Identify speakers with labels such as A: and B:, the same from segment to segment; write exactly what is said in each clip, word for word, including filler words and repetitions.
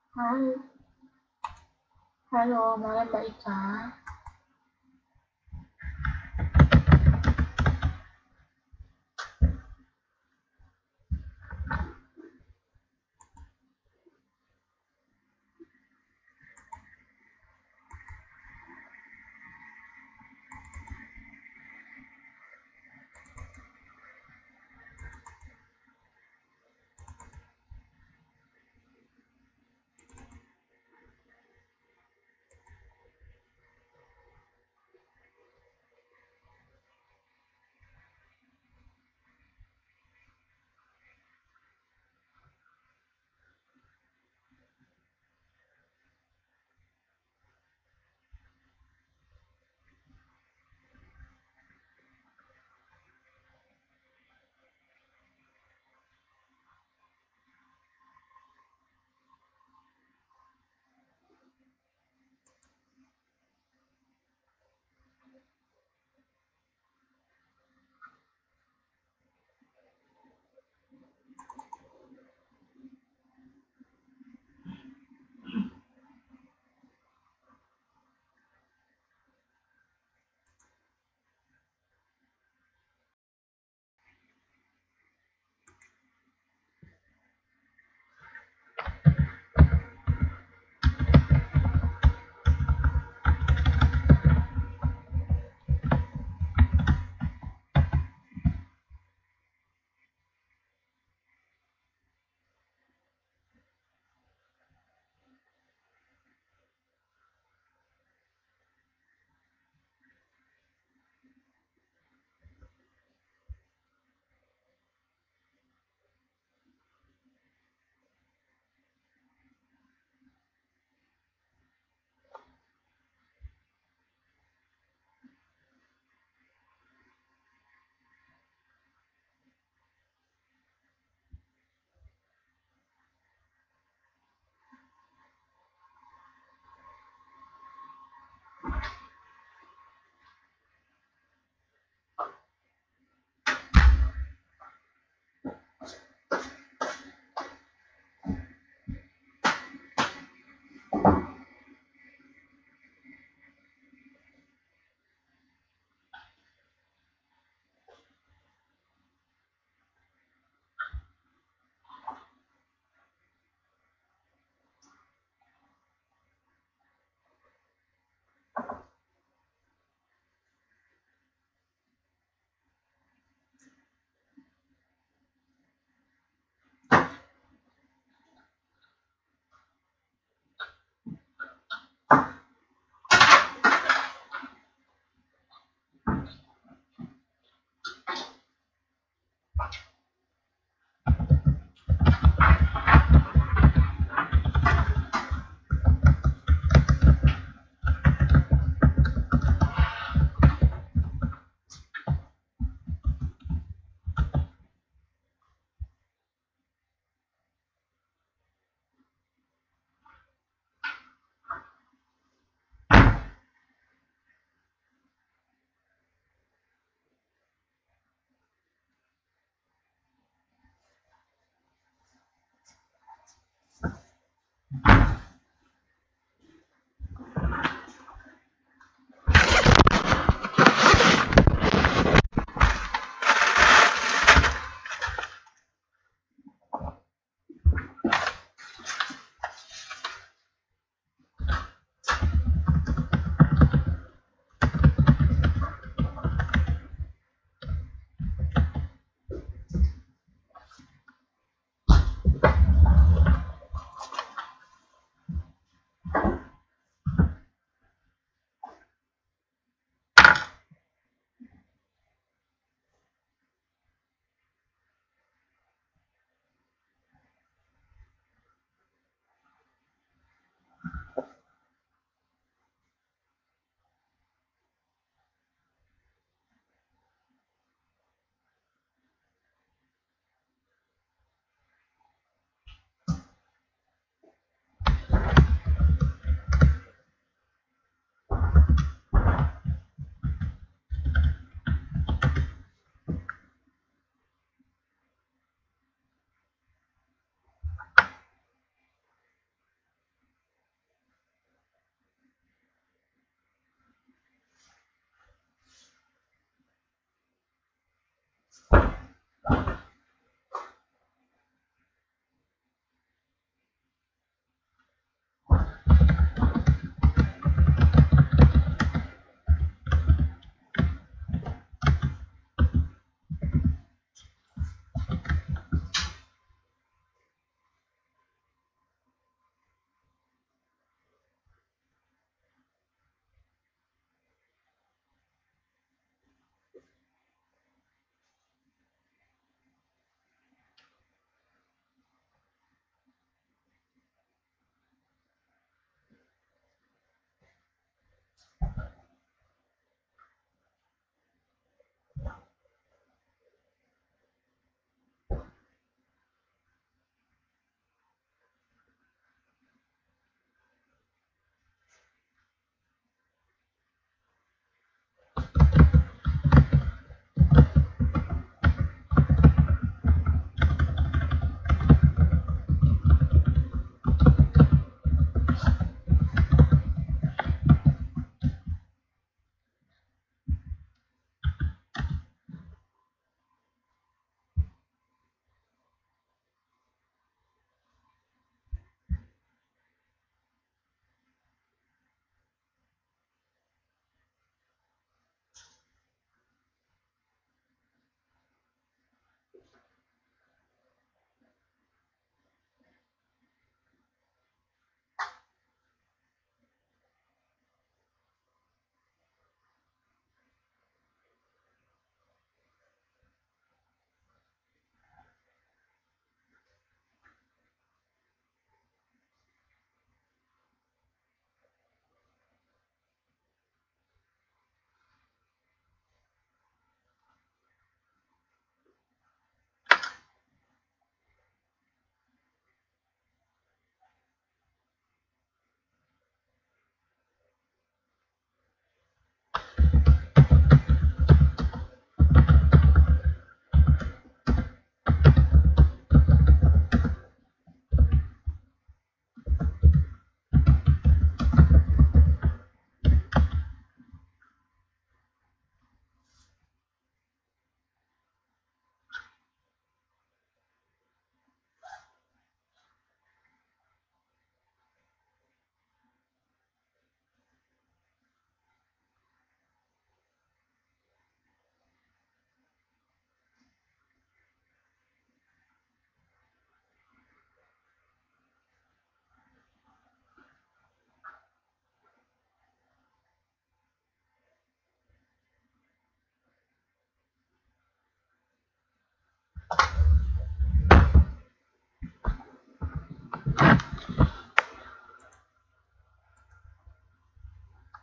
A: Halo, halo, malam Mbak Ika.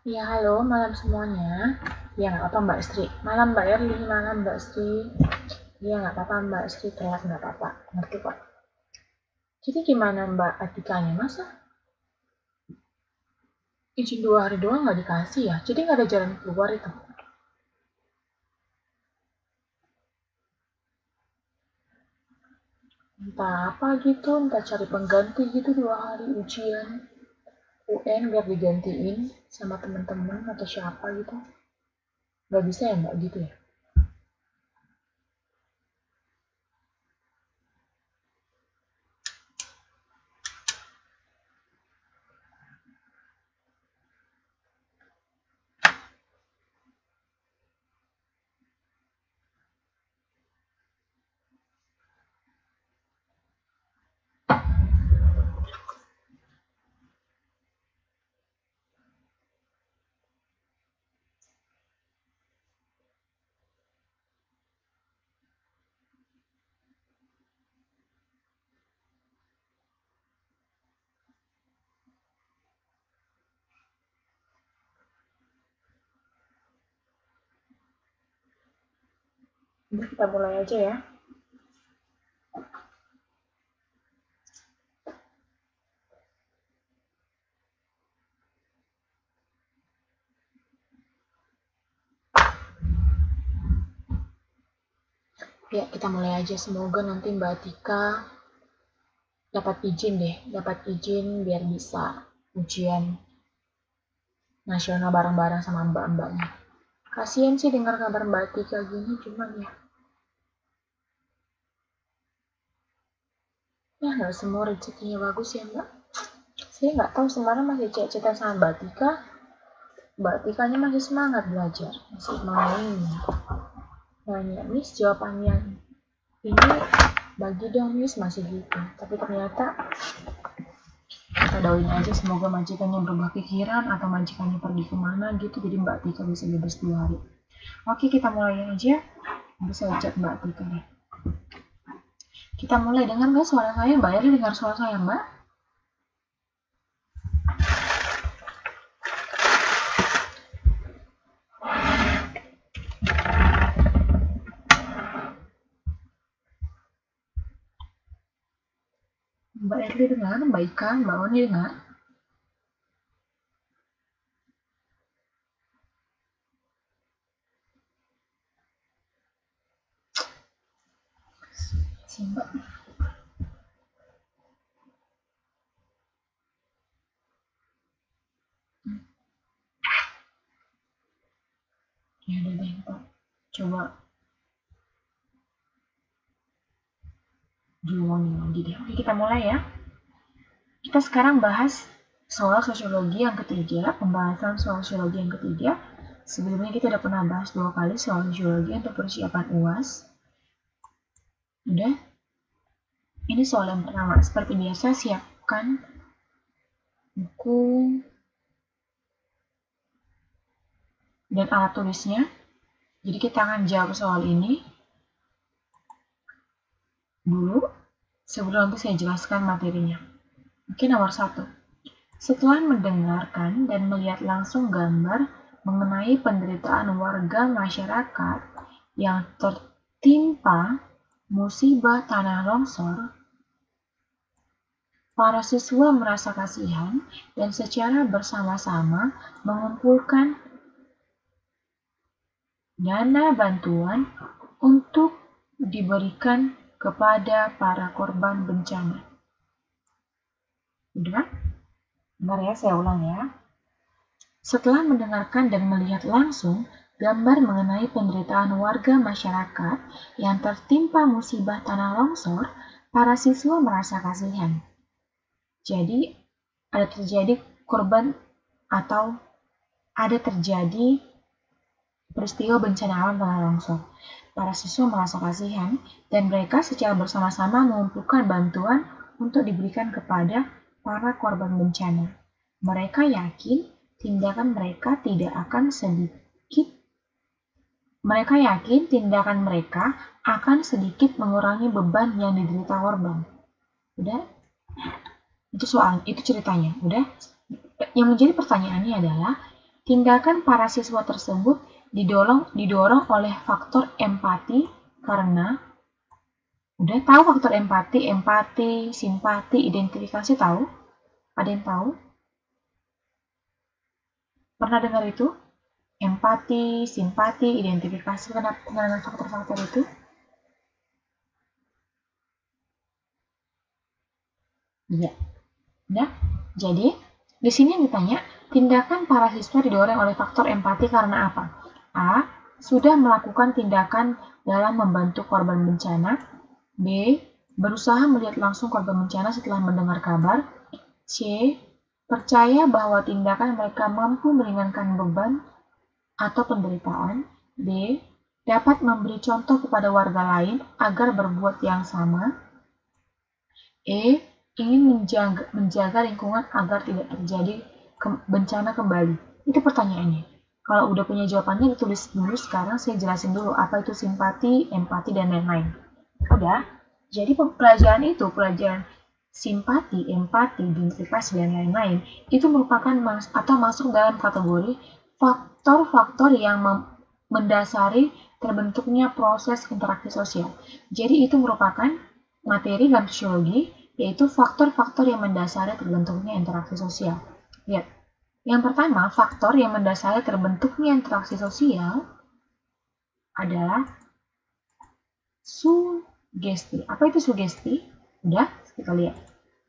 A: Ya, halo, malam semuanya. Ya, nggak apa-apa Mbak Sri. Malam Mbak Erli, malam Mbak Sri. Ya, nggak apa-apa Mbak Sri, telat nggak apa-apa. Ngerti kok. Jadi gimana Mbak Atikanya? Masa izin dua hari doang nggak dikasih ya? Jadi nggak ada jalan keluar itu? Entah apa gitu, entah cari pengganti gitu dua hari ujian U N biar digantiin sama temen-temen atau siapa gitu. Nggak bisa ya Mbak gitu ya? Udah kita mulai aja ya. Ya, kita mulai aja. Semoga nanti Mbak Atika dapat izin deh, dapat izin biar bisa ujian nasional bareng-bareng sama mbak-mbaknya. Kasian sih dengar kabar Mbak Atika gini, cuman ya, ya nggak semua rezekinya bagus ya Mbak. Saya nggak tahu semalam masih chat-chatan sama Mbak Atika, Mbak Atikanya masih semangat belajar, masih main. Nanya, Miss jawabannya ini bagi dong Miss, masih gitu. Tapi ternyata kita doain aja semoga majikannya berubah pikiran atau majikannya pergi kemana gitu, jadi Mbak Tika bisa bebas dua hari. Oke, kita mulai aja. Bisa chat Mbak Tika nih. Kita mulai. Dengar nggak suara saya? Mbak Eri dengar suara saya Mbak? Mbak Eri dengar? Mbak Ika? Mbak Oni dengar? Si Mbak. Hmm. Ya udah deh Pak. Coba diomongin lagi deh. Oke, kita mulai ya. Kita sekarang bahas soal sosiologi yang ketiga, pembahasan soal sosiologi yang ketiga. Sebelumnya kita udah pernah bahas dua kali soal sosiologi untuk persiapan U A S. Udah? Ini soal yang pertama. Seperti biasa, siapkan buku dan alat tulisnya. Jadi kita akan jawab soal ini dulu sebelum nanti saya jelaskan materinya. Oke, nomor satu. Setelah mendengarkan dan melihat langsung gambar mengenai penderitaan warga masyarakat yang tertimpa musibah tanah longsor, para siswa merasa kasihan dan secara bersama-sama mengumpulkan dana bantuan untuk diberikan kepada para korban bencana. Udah? Bentar ya, saya ulang ya. Setelah mendengarkan dan melihat langsung gambar mengenai penderitaan warga masyarakat yang tertimpa musibah tanah longsor, para siswa merasa kasihan. Jadi, ada terjadi korban atau ada terjadi peristiwa bencana alam tanah longsor. Para siswa merasa kasihan dan mereka secara bersama-sama mengumpulkan bantuan untuk diberikan kepada para korban bencana. Mereka yakin tindakan mereka tidak akan sedikit mereka yakin tindakan mereka akan sedikit mengurangi beban yang diderita korban. Udah? Itu soal, itu ceritanya. Udah? Yang menjadi pertanyaannya adalah Tindakan para siswa tersebut didorong, didorong oleh faktor empati karena udah tahu faktor empati, empati, simpati, identifikasi tahu? Ada yang tahu? Pernah dengar itu? Empati, simpati, identifikasi, pengenalan faktor-faktor itu? Iya. Nah, jadi di sini ditanya, tindakan para siswa didorong oleh faktor empati karena apa? A. Sudah melakukan tindakan dalam membantu korban bencana. B. Berusaha melihat langsung korban bencana setelah mendengar kabar. C. Percaya bahwa tindakan mereka mampu meringankan beban atau penderitaan. D. Dapat memberi contoh kepada warga lain agar berbuat yang sama. E. Ingin menjaga, menjaga lingkungan agar tidak terjadi ke, bencana kembali. Itu pertanyaannya. Kalau udah punya jawabannya ditulis dulu, sekarang saya jelasin dulu apa itu simpati, empati, dan lain-lain. Udah, jadi pelajaran itu, pelajaran simpati, empati, identifikasi, dan lain-lain, itu merupakan mas atau masuk dalam kategori faktor-faktor yang mendasari terbentuknya proses interaksi sosial. Jadi itu merupakan materi dalam sosiologi, yaitu faktor-faktor yang mendasari terbentuknya interaksi sosial. Lihat, yang pertama, faktor yang mendasari terbentuknya interaksi sosial adalah sugesti. Apa itu sugesti? Udah, kita lihat.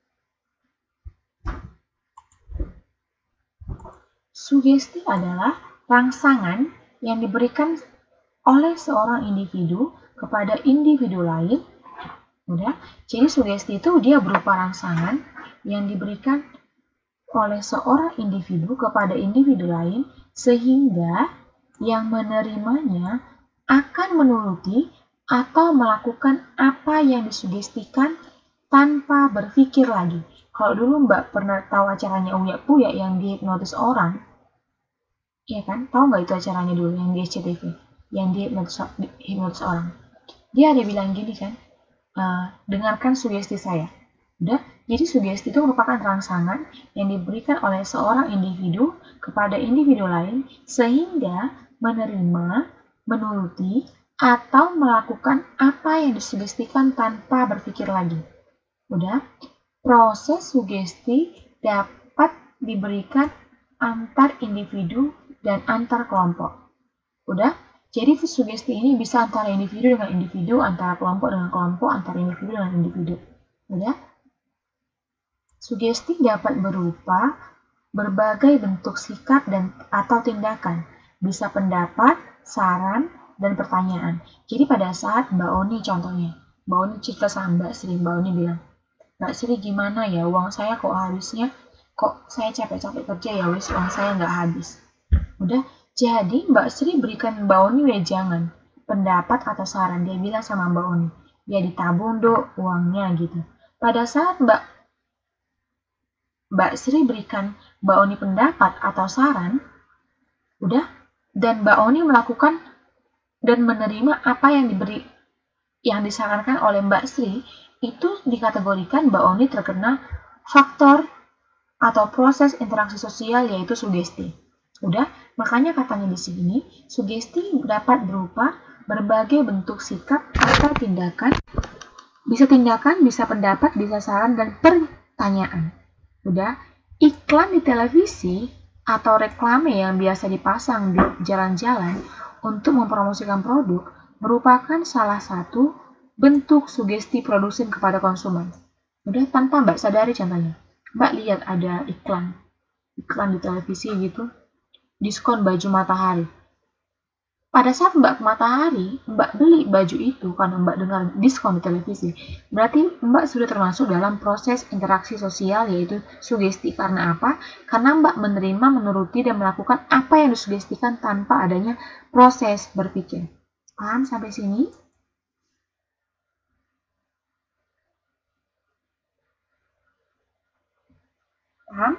A: Sugesti adalah rangsangan yang diberikan oleh seorang individu kepada individu lain. Udah, jadi sugesti itu dia berupa rangsangan yang diberikan oleh seorang individu kepada individu lain sehingga yang menerimanya akan menuruti atau melakukan apa yang disugestikan tanpa berpikir lagi. Kalau dulu Mbak pernah tahu acaranya Uya Kuya yang dihipnotis orang, iya kan? Tahu nggak itu acaranya dulu yang di S C T V, yang dihipnotis orang? Dia ada bilang gini kan, e, dengarkan sugesti saya. Udah, jadi sugesti itu merupakan rangsangan yang diberikan oleh seorang individu kepada individu lain sehingga menerima, menuruti, atau melakukan apa yang disugestikan tanpa berpikir lagi. Udah, proses sugesti dapat diberikan antar individu dan antar kelompok. Udah, jadi sugesti ini bisa antara individu dengan individu, antara kelompok dengan kelompok, antara individu dengan individu. Udah, sugesti dapat berupa berbagai bentuk sikap dan atau tindakan, bisa pendapat, saran, dan pertanyaan. Jadi pada saat Mbak Oni contohnya, Mbak Oni cerita sama Mbak Sri, Mbak Oni bilang, Mbak Sri gimana ya, uang saya kok habisnya, kok saya capek-capek kerja ya wis uang saya nggak habis. Udah, jadi Mbak Sri berikan Mbak Oni wejangan, pendapat atau saran, dia bilang sama Mbak Oni, ya ditabung dok uangnya gitu. Pada saat Mbak Mbak Sri berikan Mbak Oni pendapat atau saran, udah, dan Mbak Oni melakukan dan menerima apa yang diberi, yang disarankan oleh Mbak Sri, itu dikategorikan Mbak Oni terkena faktor atau proses interaksi sosial yaitu sugesti. Udah, makanya katanya di sini, sugesti dapat berupa berbagai bentuk sikap atau tindakan, bisa tindakan, bisa pendapat, bisa saran, dan pertanyaan. Udah, iklan di televisi atau reklame yang biasa dipasang di jalan-jalan untuk mempromosikan produk merupakan salah satu bentuk sugesti produsen kepada konsumen. Udah, tanpa Mbak sadari contohnya. Mbak lihat ada iklan, iklan di televisi gitu, diskon baju matahari. Pada saat Mbak ke Matahari, Mbak beli baju itu karena Mbak dengar diskon di televisi. Berarti Mbak sudah termasuk dalam proses interaksi sosial yaitu sugesti. Karena apa? Karena Mbak menerima, menuruti, dan melakukan apa yang disugestikan tanpa adanya proses berpikir. Paham sampai sini? Paham?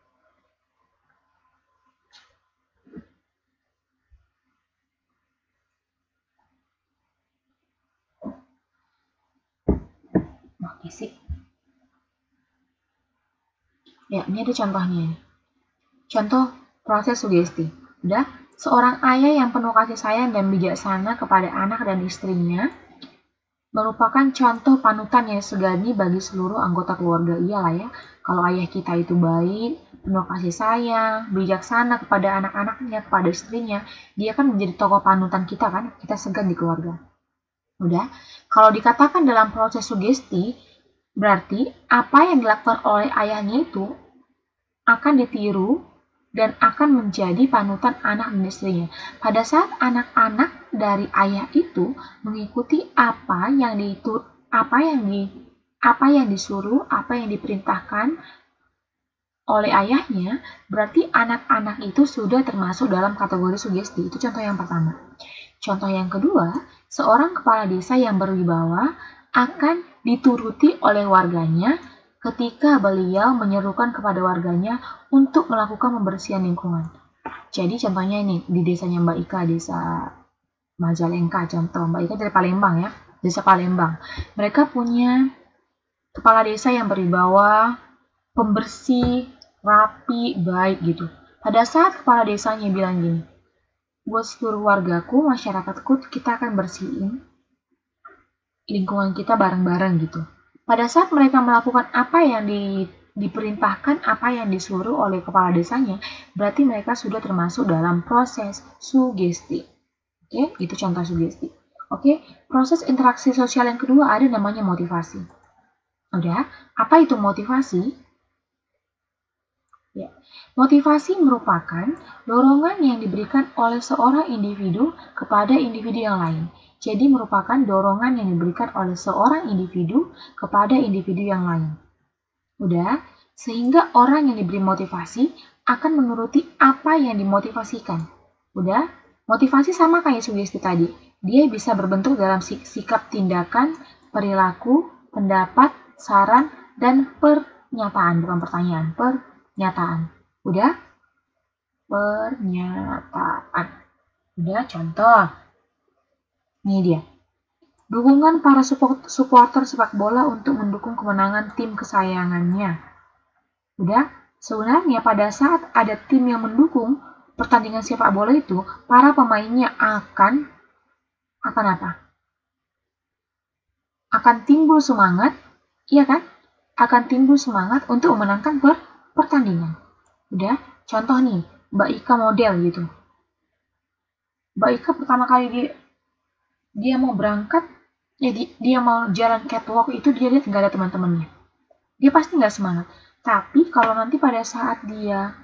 A: Oke sih. Ya, ini ada contohnya. Contoh proses sugesti. Udah, seorang ayah yang penuh kasih sayang dan bijaksana kepada anak dan istrinya merupakan contoh panutan yang segani bagi seluruh anggota keluarga. Iyalah ya, kalau ayah kita itu baik, penuh kasih sayang, bijaksana kepada anak-anaknya, kepada istrinya, dia kan menjadi tokoh panutan kita kan, kita segan di keluarga. Udah, kalau dikatakan dalam proses sugesti, berarti apa yang dilakukan oleh ayahnya itu akan ditiru dan akan menjadi panutan anak dan istrinya. Pada saat anak-anak dari ayah itu mengikuti apa yang ditu, apa yang di, apa yang disuruh, apa yang diperintahkan oleh ayahnya, berarti anak-anak itu sudah termasuk dalam kategori sugesti. Itu contoh yang pertama. Contoh yang kedua, seorang kepala desa yang berwibawa akan dituruti oleh warganya ketika beliau menyerukan kepada warganya untuk melakukan pembersihan lingkungan. Jadi contohnya ini di desanya Mbak Ika, desa Majalengka, contoh Mbak Ika dari Palembang ya, desa Palembang. Mereka punya kepala desa yang berwibawa, pembersih, rapi, baik gitu. Pada saat kepala desanya bilang gini, buat seluruh wargaku, masyarakatku, kita akan bersihin lingkungan kita bareng-bareng gitu. Pada saat mereka melakukan apa yang di, diperintahkan, apa yang disuruh oleh kepala desanya, berarti mereka sudah termasuk dalam proses sugesti. Oke, itu contoh sugesti. Oke, proses interaksi sosial yang kedua ada namanya motivasi. Udah, apa itu motivasi? Ya, motivasi merupakan dorongan yang diberikan oleh seorang individu kepada individu yang lain. Jadi merupakan dorongan yang diberikan oleh seorang individu kepada individu yang lain. Udah, sehingga orang yang diberi motivasi akan menuruti apa yang dimotivasikan. Udah, motivasi sama kayak sugesti tadi. Dia bisa berbentuk dalam sikap tindakan, perilaku, pendapat, saran, dan pernyataan. Bukan pertanyaan, pernyataan. Udah? Pernyataan. Udah, contoh. Ini dia. Dukungan para supporter sepak bola untuk mendukung kemenangan tim kesayangannya. Udah, sebenarnya pada saat ada tim yang mendukung pertandingan sepak bola itu, para pemainnya akan akan apa? Akan timbul semangat, iya kan? Akan timbul semangat untuk memenangkan per pertandingan. Udah, contoh nih, Mbak Ika model gitu. Mbak Ika pertama kali dia dia mau berangkat, ya dia, dia mau jalan catwalk itu, dia lihat nggak ada teman-temannya. Dia pasti nggak semangat. Tapi kalau nanti pada saat dia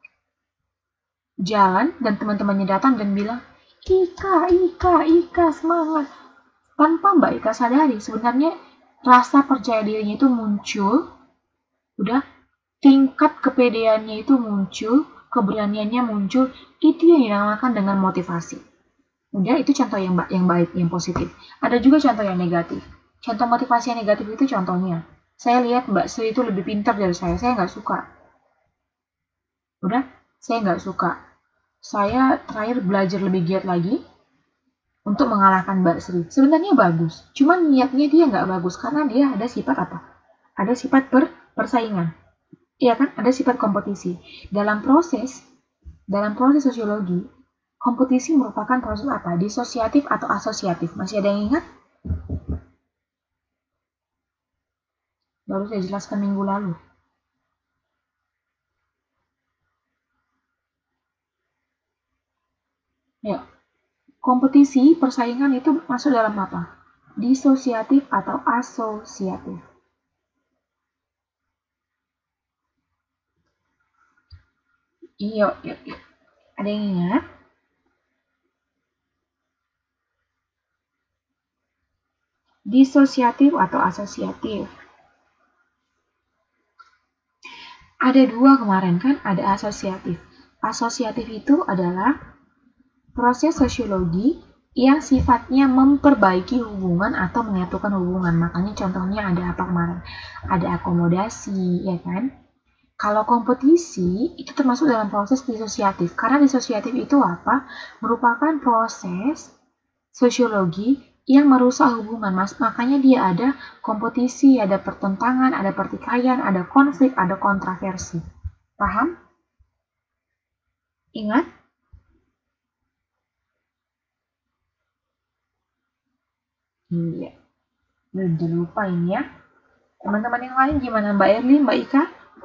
A: jalan dan teman-temannya datang dan bilang, Ika, Ika, Ika, semangat. Tanpa Mbak Ika sadari, sebenarnya rasa percaya dirinya itu muncul. Udah, tingkat kepedeannya itu muncul, keberaniannya muncul. Itu yang dinamakan dengan motivasi. Udah, itu contoh yang, yang baik, yang positif. Ada juga contoh yang negatif. Contoh motivasi yang negatif itu contohnya, saya lihat Mbak Sri itu lebih pintar dari saya, saya nggak suka. Udah, saya nggak suka. Saya terakhir belajar lebih giat lagi untuk mengalahkan Mbak Sri. Sebenarnya bagus, cuman niatnya dia nggak bagus karena dia ada sifat apa? Ada sifat per persaingan. Iya kan? Ada sifat kompetisi. Dalam proses, dalam proses sosiologi, kompetisi merupakan proses apa? Disosiatif atau asosiatif? Masih ada yang ingat? Baru saya jelaskan minggu lalu. Ya, kompetisi, persaingan itu masuk dalam apa? Disosiatif atau asosiatif? Iya, iya, iya. Ada yang ingat? Disosiatif atau asosiatif? Ada dua kemarin kan, ada asosiatif. Asosiatif itu adalah proses sosiologi yang sifatnya memperbaiki hubungan atau menyatukan hubungan. Makanya contohnya ada apa kemarin? Ada akomodasi, ya kan? Kalau kompetisi itu termasuk dalam proses disosiatif. Karena disosiatif itu apa? Merupakan proses sosiologi yang merusak hubungan, mas. Makanya dia ada kompetisi, ada pertentangan, ada pertikaian, ada konflik, ada kontroversi. Paham? Ingat? Iya, udah lupa ini ya. Teman-teman yang lain gimana? Mbak Erli, Mbak Ika?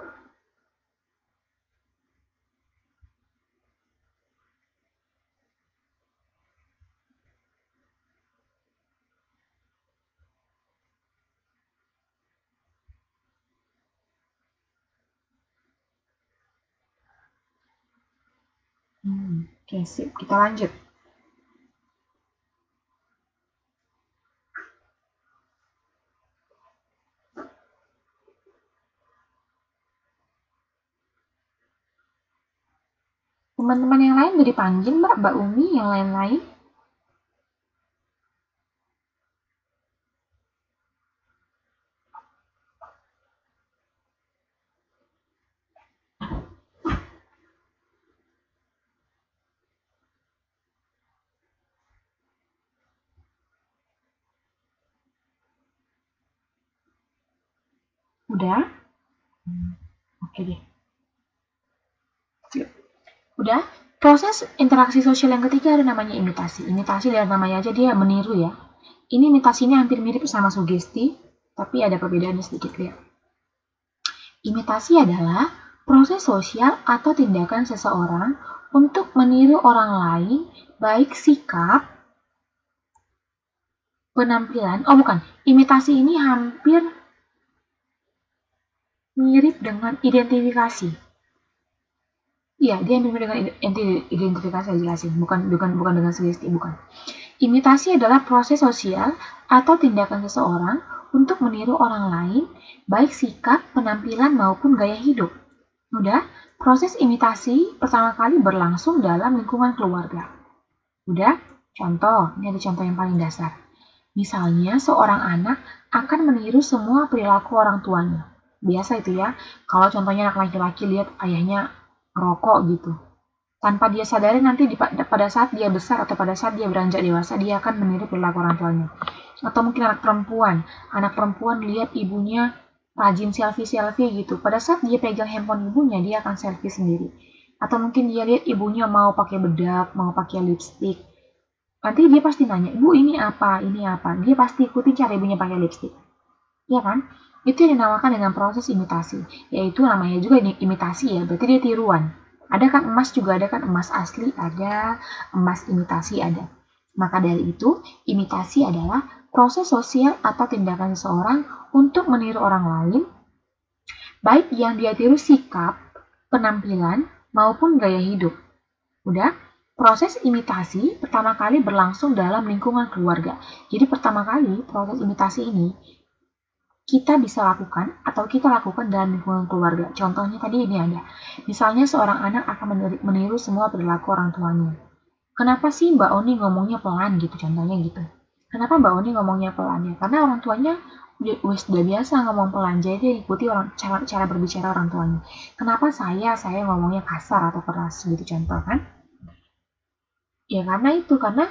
A: Hmm, oke, sip. Kita lanjut. Teman-teman yang lain udah dipanggil, Mbak, Mbak Umi, yang lain-lain? Udah? Hmm, oke deh. Udah? Proses interaksi sosial yang ketiga ada namanya imitasi. Imitasi dari namanya aja dia meniru ya. Ini imitasinya hampir mirip sama sugesti, tapi ada perbedaannya sedikit ya. Imitasi adalah proses sosial atau tindakan seseorang untuk meniru orang lain, baik sikap, penampilan, oh bukan, imitasi ini hampir mirip dengan identifikasi. Iya, dia mirip dengan identifikasi jelasin, bukan bukan bukan dengan sugesti, bukan. Imitasi adalah proses sosial atau tindakan seseorang untuk meniru orang lain, baik sikap, penampilan maupun gaya hidup. Udah, proses imitasi pertama kali berlangsung dalam lingkungan keluarga. Udah, contoh, ini ada contoh yang paling dasar. Misalnya, seorang anak akan meniru semua perilaku orang tuanya. Biasa itu ya, kalau contohnya anak laki-laki lihat ayahnya ngerokok gitu. Tanpa dia sadari nanti di, pada saat dia besar atau pada saat dia beranjak dewasa, dia akan meniru perilaku orang tuanya. Atau mungkin anak perempuan, anak perempuan lihat ibunya rajin selfie-selfie gitu. Pada saat dia pegang handphone ibunya, dia akan selfie sendiri. Atau mungkin dia lihat ibunya mau pakai bedak, mau pakai lipstick. Nanti dia pasti nanya, ibu ini apa, ini apa. Dia pasti ikutin cara ibunya pakai lipstick. Iya kan? Itu yang dinamakan dengan proses imitasi. Yaitu namanya juga imitasi ya, berarti dia tiruan. Ada kan emas juga, ada kan emas asli, ada emas imitasi, ada. Maka dari itu, imitasi adalah proses sosial atau tindakan seseorang untuk meniru orang lain, baik yang dia tiru sikap, penampilan, maupun gaya hidup. Udah? Proses imitasi pertama kali berlangsung dalam lingkungan keluarga. Jadi pertama kali proses imitasi ini kita bisa lakukan atau kita lakukan dalam lingkungan keluarga. Contohnya tadi ini ada. Misalnya seorang anak akan meniru semua perilaku orang tuanya. Kenapa sih Mbak Oni ngomongnya pelan gitu, contohnya gitu. Kenapa Mbak Oni ngomongnya pelan ya? Karena orang tuanya udah, udah biasa ngomong pelan, jadi dia ikuti orang, cara, cara berbicara orang tuanya. Kenapa saya, saya ngomongnya kasar atau keras gitu contoh kan? Ya karena itu, karena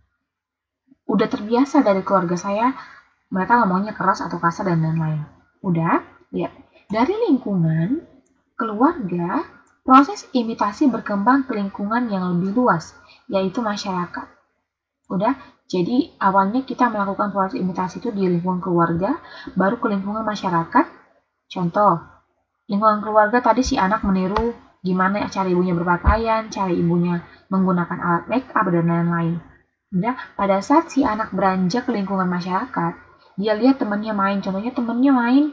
A: udah terbiasa dari keluarga saya, mereka ngomongnya keras atau kasar dan lain-lain. Udah? Ya. Dari lingkungan, keluarga, proses imitasi berkembang ke lingkungan yang lebih luas, yaitu masyarakat. Udah? Jadi awalnya kita melakukan proses imitasi itu di lingkungan keluarga, baru ke lingkungan masyarakat. Contoh, lingkungan keluarga tadi si anak meniru gimana cara ibunya berpakaian, cara ibunya menggunakan alat make up, dan lain-lain. Udah? Pada saat si anak beranjak ke lingkungan masyarakat, dia lihat temannya main, contohnya temannya main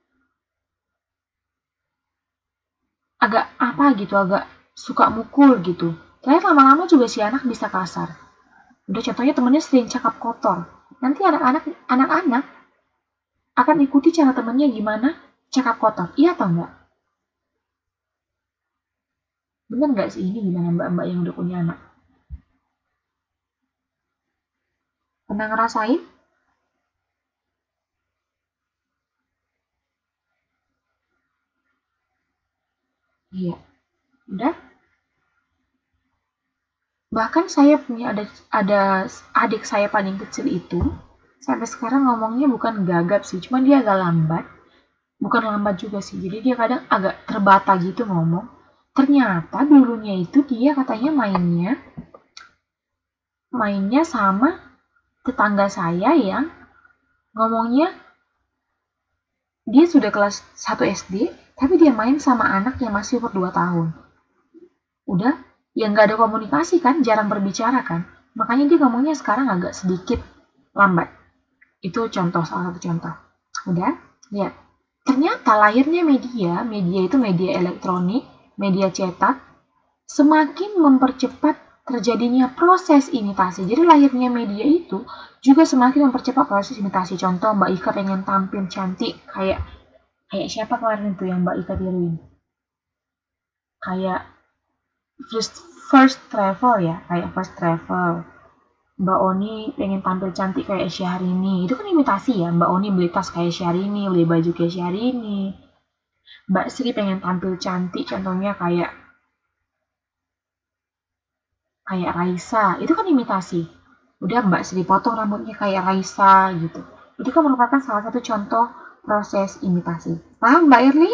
A: agak apa gitu, agak suka mukul gitu. Ternyata lama-lama juga si anak bisa kasar. Udah contohnya temannya sering cakap kotor. Nanti anak-anak anak-anak akan ikuti cara temannya gimana cakap kotor. Iya atau enggak? Bener nggak sih ini gimana mbak-mbak yang udah punya anak? Pernah ngerasain? Iya. Udah? Bahkan saya punya ada ada adik saya paling kecil itu sampai sekarang ngomongnya bukan gagap sih, cuma dia agak lambat. Bukan lambat juga sih, jadi dia kadang agak terbata gitu ngomong. Ternyata dulunya itu dia katanya mainnya mainnya sama tetangga saya yang ngomongnya dia sudah kelas satu S D, tapi dia main sama anak yang masih umur dua tahun. Udah, ya nggak ada komunikasi kan, jarang berbicara kan. Makanya dia ngomongnya sekarang agak sedikit lambat. Itu contoh, salah satu contoh. Udah, lihat. Ternyata lahirnya media, media itu media elektronik, media cetak, semakin mempercepat terjadinya proses imitasi. Jadi lahirnya media itu juga semakin mempercepat proses imitasi. Contoh Mbak Ika pengen tampil cantik kayak kayak siapa kemarin itu yang Mbak Ika tiruin? Kayak first first travel ya, kayak first travel. Mbak Oni pengen tampil cantik kayak Syahrini. Itu kan imitasi ya. Mbak Oni beli tas kayak Syahrini, beli baju kayak Syahrini. Mbak Sri pengen tampil cantik, contohnya kayak kayak Raisa, itu kan imitasi. Udah Mbak Sri potong rambutnya kayak Raisa gitu. Itu kan merupakan salah satu contoh proses imitasi. Paham Mbak Erli?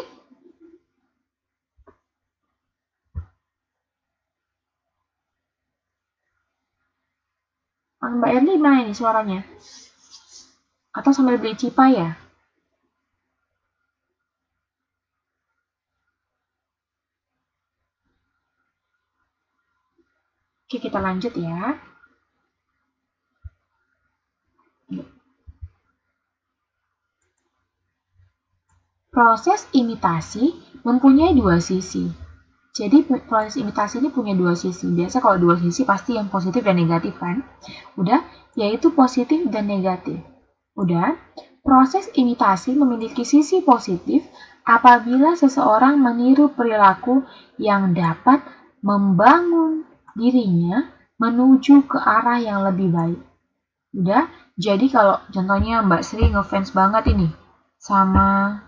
A: Mbak Erli mana ini suaranya? Atau sambil beli cipa ya? Oke, kita lanjut ya. Proses imitasi mempunyai dua sisi. Jadi proses imitasi ini punya dua sisi. Biasa kalau dua sisi pasti yang positif dan negatif kan? Udah, yaitu positif dan negatif. Udah, proses imitasi memiliki sisi positif apabila seseorang meniru perilaku yang dapat membangun dirinya menuju ke arah yang lebih baik. Udah, jadi kalau contohnya Mbak Sri ngefans banget ini sama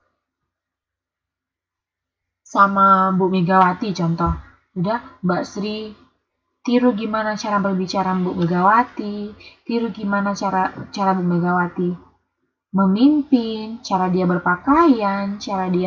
A: sama Bu Megawati contoh. Udah, Mbak Sri tiru gimana cara berbicara Bu Megawati, tiru gimana cara cara Bu Megawati memimpin, cara dia berpakaian, cara dia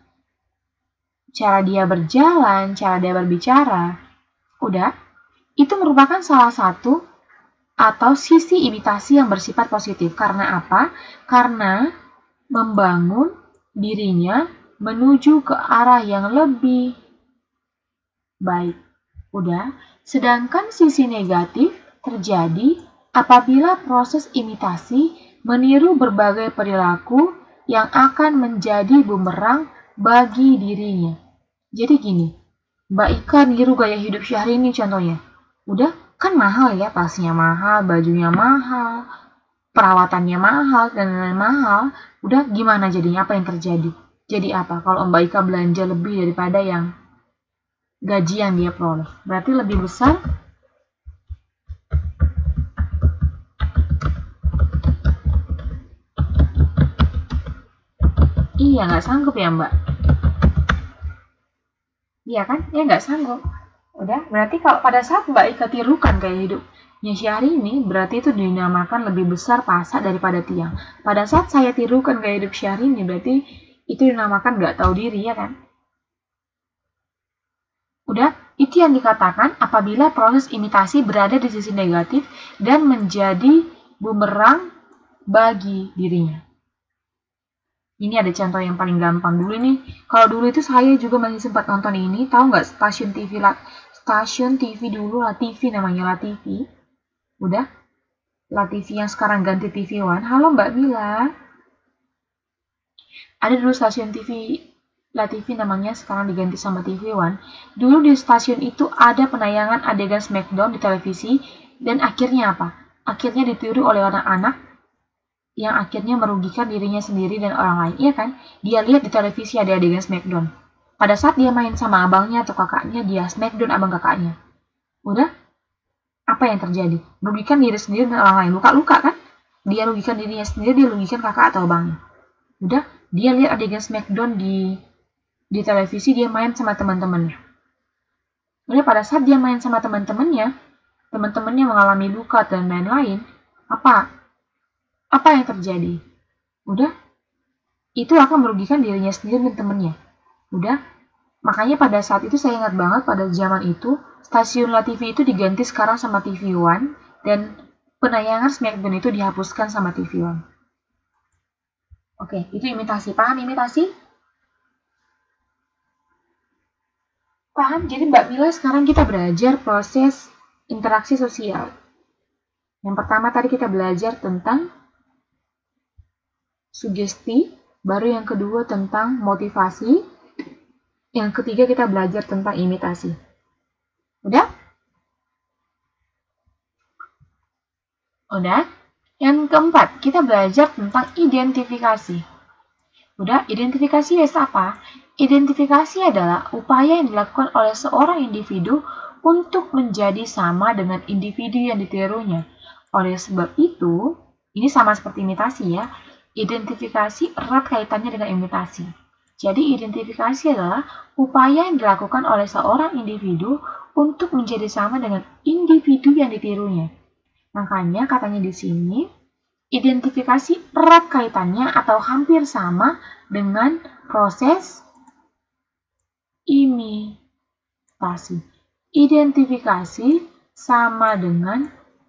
A: cara dia berjalan, cara dia berbicara. Udah, itu merupakan salah satu atau sisi imitasi yang bersifat positif. Karena apa? Karena membangun dirinya menuju ke arah yang lebih baik. Udah, sedangkan sisi negatif terjadi apabila proses imitasi meniru berbagai perilaku yang akan menjadi bumerang bagi dirinya. Jadi gini, Mbak Ika niru gaya hidup Syahrini contohnya. Udah, kan mahal ya, tasnya mahal, bajunya mahal, perawatannya mahal, dan lain-lain mahal. Udah, gimana jadinya? Apa yang terjadi? Jadi apa? Kalau Mbak Ika belanja lebih daripada yang gaji yang dia peroleh, berarti lebih besar iya nggak sanggup ya Mbak? Iya kan? Ya nggak sanggup. Udah, berarti kalau pada saat Mbak Ika tirukan gaya hidupnya Syahrini, berarti itu dinamakan lebih besar pasak daripada tiang. Pada saat saya tirukan gaya hidup Syahrini, berarti itu dinamakan nggak tahu diri ya kan? Udah, itu yang dikatakan apabila proses imitasi berada di sisi negatif dan menjadi bumerang bagi dirinya. Ini ada contoh yang paling gampang dulu nih. Kalau dulu itu saya juga masih sempat nonton ini, tahu nggak stasiun T V lah, stasiun T V dulu lah T V namanya lah T V. Udah, lah T V yang sekarang ganti T V One. Halo Mbak Mila. Ada dulu stasiun T V lah T V namanya, sekarang diganti sama T V One. Dulu di stasiun itu ada penayangan adegan Smackdown di televisi dan akhirnya apa? Akhirnya ditiru oleh anak-anak yang akhirnya merugikan dirinya sendiri dan orang lain. Iya kan? Dia lihat di televisi ada adegan Smackdown. Pada saat dia main sama abangnya atau kakaknya, dia Smackdown abang kakaknya. Udah? Apa yang terjadi? Merugikan diri sendiri dan orang lain. Luka-luka kan? Dia rugikan dirinya sendiri, dia rugikan kakak atau abangnya. Udah? Dia lihat adegan Smackdown di di televisi, dia main sama teman-temannya. Udah, pada saat dia main sama teman-temannya, teman-temannya mengalami luka dan lain-lain, apa? Apa yang terjadi? Udah, itu akan merugikan dirinya sendiri dan temannya. Udah, Makanya pada saat itu saya ingat banget pada zaman itu, stasiun La T V itu diganti sekarang sama T V One, dan penayangan Smackdown itu dihapuskan sama T V One. Oke, itu imitasi. Paham imitasi? Paham? Jadi Mbak Mila sekarang kita belajar proses interaksi sosial. Yang pertama tadi kita belajar tentang sugesti, baru yang kedua tentang motivasi, yang ketiga kita belajar tentang imitasi. Udah? Udah? Yang keempat, kita belajar tentang identifikasi. Udah, identifikasi es apa? Identifikasi adalah upaya yang dilakukan oleh seorang individu untuk menjadi sama dengan individu yang ditirunya. Oleh sebab itu, ini sama seperti imitasi ya, identifikasi erat kaitannya dengan imitasi. Jadi identifikasi adalah upaya yang dilakukan oleh seorang individu untuk menjadi sama dengan individu yang ditirunya. Makanya katanya di sini, identifikasi erat kaitannya atau hampir sama dengan proses imitasi. Identifikasi sama dengan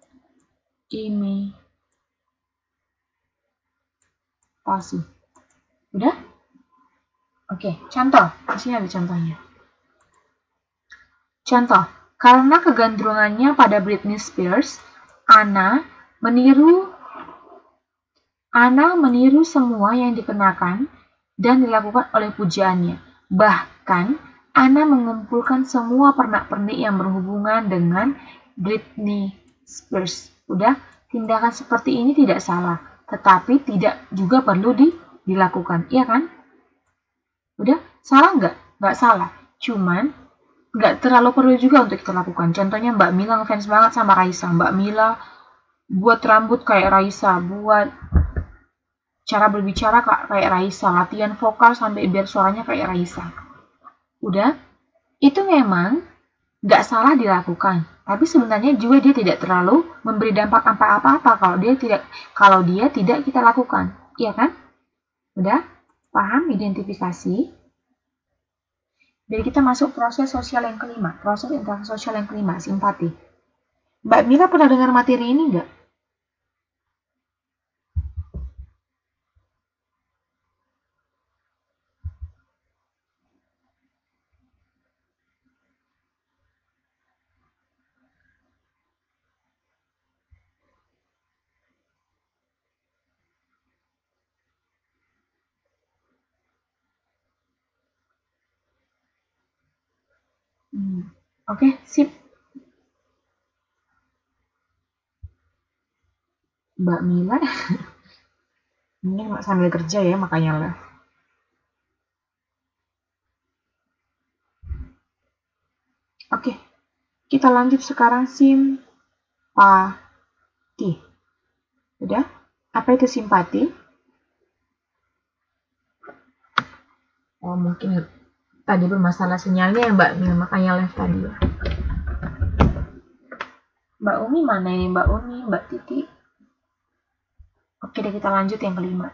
A: imitasi. Udah? Oke, contoh. Di sini ada contohnya. Contoh, karena kegandrungannya pada Britney Spears, Anna meniru Anna meniru semua yang dikenakan dan dilakukan oleh pujaannya. Bahkan, Anna mengumpulkan semua pernak-pernik yang berhubungan dengan Britney Spears. Udah, tindakan seperti ini tidak salah, tetapi tidak juga perlu di, dilakukan, iya kan? Udah, salah nggak? Nggak salah, cuman nggak terlalu perlu juga untuk kita lakukan. Contohnya Mbak Mila ngefans banget sama Raisa. Mbak Mila buat rambut kayak Raisa, buat cara berbicara kayak Raisa, latihan vokal sampai biar suaranya kayak Raisa. Udah, itu memang nggak salah dilakukan, tapi sebenarnya juga dia tidak terlalu memberi dampak apa-apa kalau dia tidak kalau dia tidak kita lakukan, iya kan? Udah, paham identifikasi? Jadi kita masuk proses sosial yang kelima, proses interaksi sosial yang kelima, simpati. Mbak Mila pernah dengar materi ini nggak? Hmm. Oke, okay, sip. Mbak Mila, ini sambil kerja ya, makanya lah. Oke, okay, kita lanjut sekarang simpati. Udah? Apa itu simpati? Oh, mungkin tadi bermasalah sinyalnya ya Mbak Mila, makanya live tadi ya. Mbak Umi mana ini? Mbak Umi, Mbak Titi? Oke deh, kita lanjut yang kelima.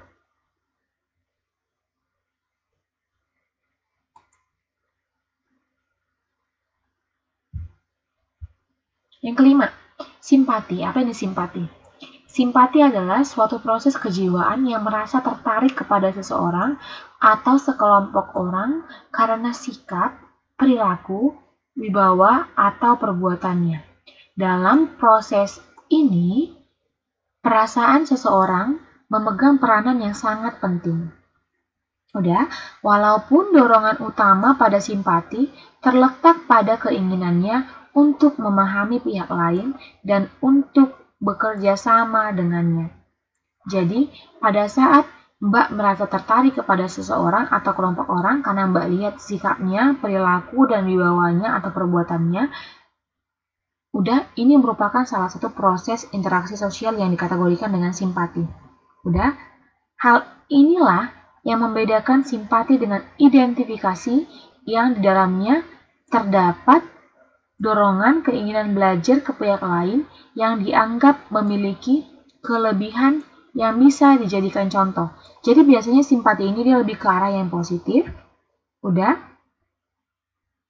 A: Yang kelima, simpati. Apa ini simpati? Simpati adalah suatu proses kejiwaan yang merasa tertarik kepada seseorang atau sekelompok orang karena sikap, perilaku, wibawa, atau perbuatannya. Dalam proses ini, perasaan seseorang memegang peranan yang sangat penting. Udah, walaupun dorongan utama pada simpati terletak pada keinginannya untuk memahami pihak lain dan untuk bekerja sama dengannya. Jadi, pada saat Mbak merasa tertarik kepada seseorang atau kelompok orang karena Mbak lihat sikapnya, perilaku, dan wibawanya atau perbuatannya, udah, ini merupakan salah satu proses interaksi sosial yang dikategorikan dengan simpati. Udah, hal inilah yang membedakan simpati dengan identifikasi yang di dalamnya terdapat dorongan keinginan belajar ke pihak lain yang dianggap memiliki kelebihan yang bisa dijadikan contoh. Jadi biasanya simpati ini dia lebih ke arah yang positif. Udah.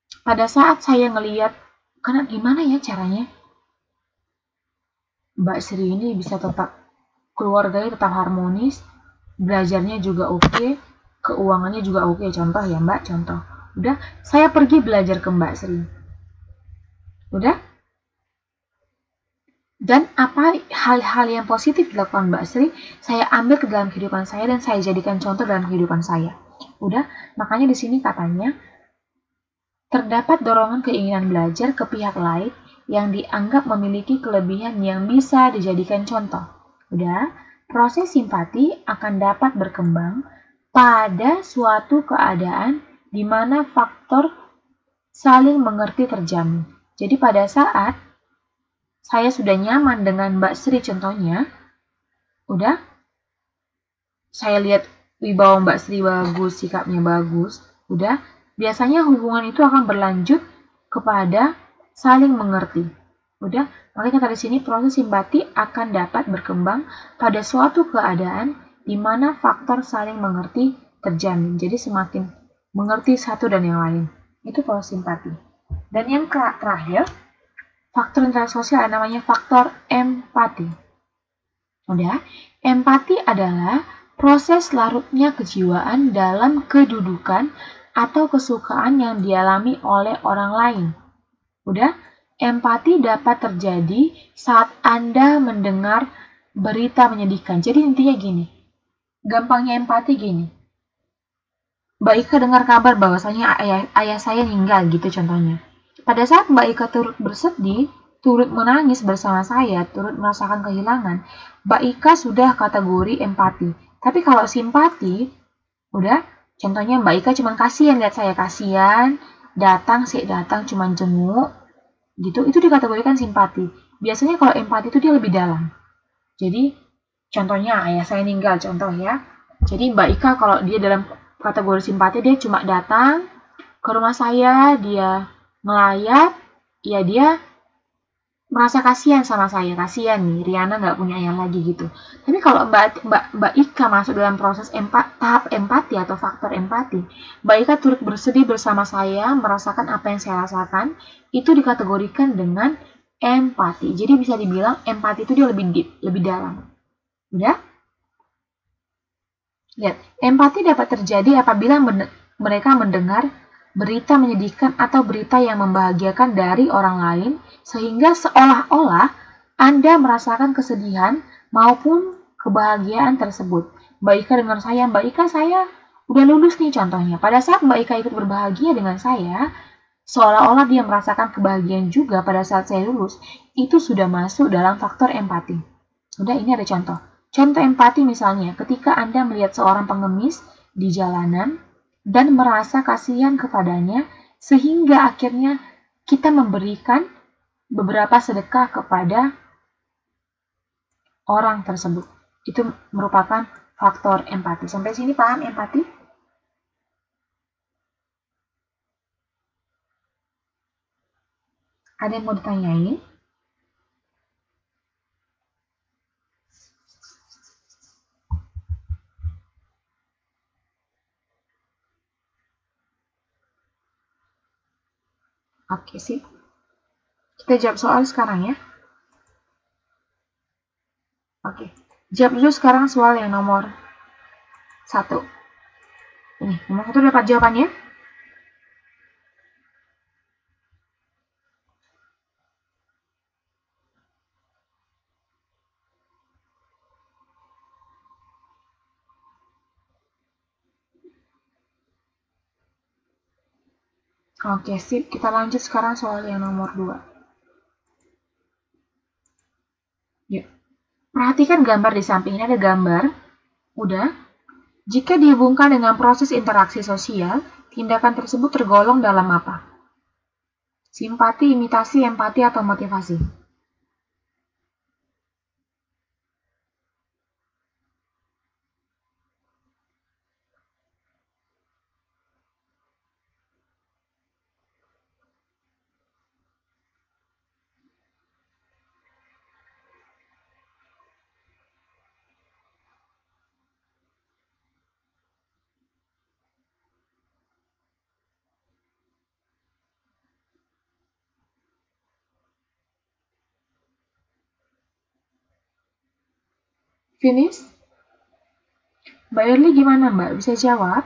A: pada saat saya ngeliat, karena gimana ya caranya Mbak Sri ini bisa tetap, keluarganya tetap harmonis, belajarnya juga oke, keuangannya juga oke, contoh ya Mbak, contoh. Udah, saya pergi belajar ke Mbak Sri. Udah, dan apa hal-hal yang positif dilakukan Mbak Sri, saya ambil ke dalam kehidupan saya dan saya jadikan contoh dalam kehidupan saya. Udah, makanya di sini katanya, terdapat dorongan keinginan belajar ke pihak lain yang dianggap memiliki kelebihan yang bisa dijadikan contoh. Udah, proses simpati akan dapat berkembang pada suatu keadaan di mana faktor saling mengerti terjamin. Jadi pada saat saya sudah nyaman dengan Mbak Sri contohnya, udah, saya lihat wibawa Mbak Sri bagus, sikapnya bagus, udah, biasanya hubungan itu akan berlanjut kepada saling mengerti. Udah, makanya kata di sini proses simpati akan dapat berkembang pada suatu keadaan di mana faktor saling mengerti terjamin. Jadi semakin mengerti satu dan yang lain. Itu proses simpati. Dan yang terakhir, faktor interaksi sosial namanya faktor empati. Udah, empati adalah proses larutnya kejiwaan dalam kedudukan atau kesukaan yang dialami oleh orang lain. Udah, empati dapat terjadi saat Anda mendengar berita menyedihkan. Jadi intinya gini, gampangnya empati gini. Mbak Ika dengar kabar bahwasanya ayah, ayah saya meninggal gitu contohnya. Pada saat Mbak Ika turut bersedih, turut menangis bersama saya, turut merasakan kehilangan, Mbak Ika sudah kategori empati. Tapi kalau simpati, udah, contohnya Mbak Ika cuma kasihan lihat saya kasihan, datang sih datang cuma jenguk, gitu, itu dikategorikan simpati. Biasanya kalau empati itu dia lebih dalam. Jadi, contohnya ayah saya meninggal, contoh ya. Jadi Mbak Ika kalau dia dalam kategori simpati, dia cuma datang ke rumah saya, dia ngelayat, ya dia merasa kasihan sama saya, kasihan nih, Riana nggak punya ayah lagi gitu. Tapi kalau Mbak, Mbak, Mbak Ika masuk dalam proses empat, tahap empati atau faktor empati, Mbak Ika turut bersedih bersama saya, merasakan apa yang saya rasakan, itu dikategorikan dengan empati. Jadi bisa dibilang empati itu dia lebih deep, lebih dalam. Udah? Lihat, empati dapat terjadi apabila mereka mendengar berita menyedihkan atau berita yang membahagiakan dari orang lain, sehingga seolah-olah Anda merasakan kesedihan maupun kebahagiaan tersebut. Mbak Ika dengar saya, Mbak Ika saya udah lulus nih contohnya. Pada saat Mbak Ika ikut berbahagia dengan saya, seolah-olah dia merasakan kebahagiaan juga pada saat saya lulus, itu sudah masuk dalam faktor empati. Udah, ini ada contoh. Contoh empati misalnya, ketika Anda melihat seorang pengemis di jalanan dan merasa kasihan kepadanya, sehingga akhirnya kita memberikan beberapa sedekah kepada orang tersebut. Itu merupakan faktor empati. Sampai sini paham empati? Ada yang mau ditanyain? Oke, sip. Kita jawab soal sekarang ya. Oke, jawab dulu sekarang soal yang nomor satu. Ini, nomor satu dapat jawabannya? Oke, sip. Kita lanjut sekarang soal yang nomor dua. Yuk. Perhatikan gambar di samping ini, ada gambar. Udah. Jika dihubungkan dengan proses interaksi sosial, tindakan tersebut tergolong dalam apa? Simpati, imitasi, empati, atau motivasi? Finish? Mbak Erli gimana Mbak? Bisa jawab?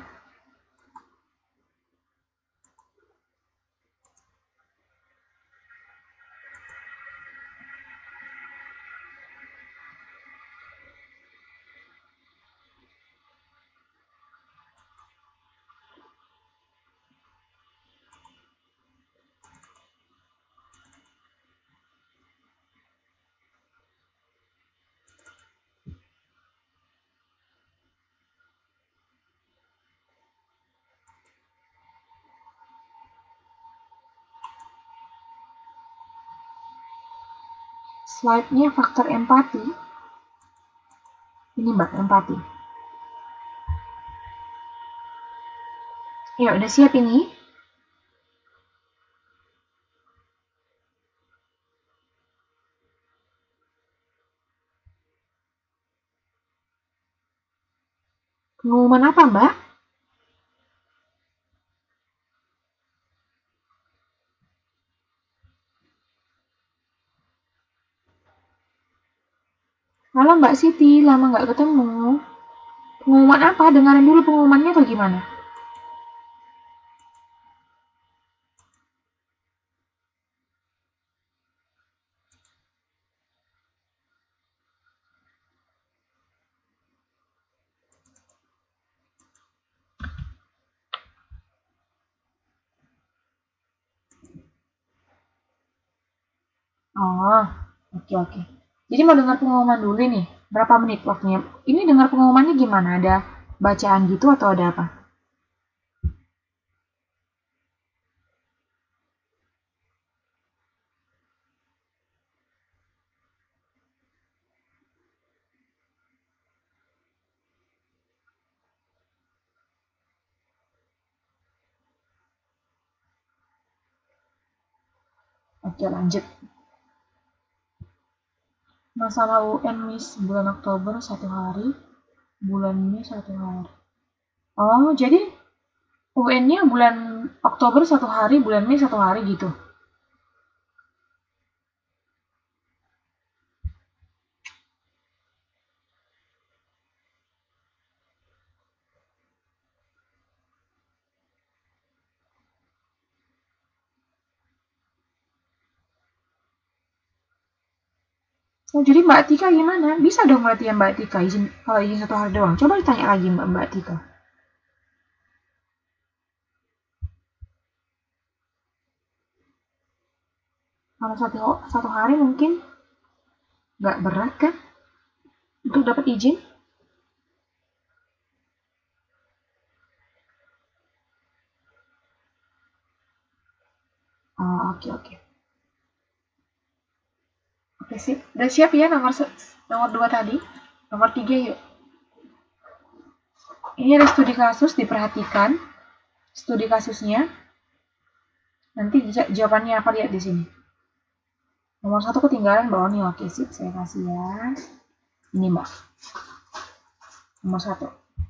A: Slide-nya faktor empati. Ini Mbak, empati. Ya, udah siap ini? Pengumuman apa, Mbak? Halo Mbak Siti, lama nggak ketemu. Pengumuman apa? Dengarin dulu pengumumannya atau gimana? Oh, oke oke. Jadi mau dengar pengumuman dulu nih. Berapa menit waktunya? Ini dengar pengumumannya gimana? Ada bacaan gitu atau ada apa? Oke, lanjut. Masalah U N Miss bulan Oktober satu hari, bulan Mei satu hari. Oh, jadi U N-nya bulan Oktober satu hari, bulan Mei satu hari gitu. Oh, jadi Mbak Tika gimana? Bisa dong berarti ya Mbak Tika izin kalau izin satu hari doang. Coba ditanya lagi Mbak Mbak Tika. Kalau satu satu hari mungkin nggak berat kan untuk dapat izin? Oh, oke oke. Oke sip. Udah siap ya nomor nomor dua tadi? Nomor tiga yuk. Ini ada studi kasus, diperhatikan studi kasusnya. Nanti jawabannya apa lihat di sini. Nomor satu ketinggalan bawah nih. Oke sip, saya kasih ya. Ini Mbak. Nomor satu.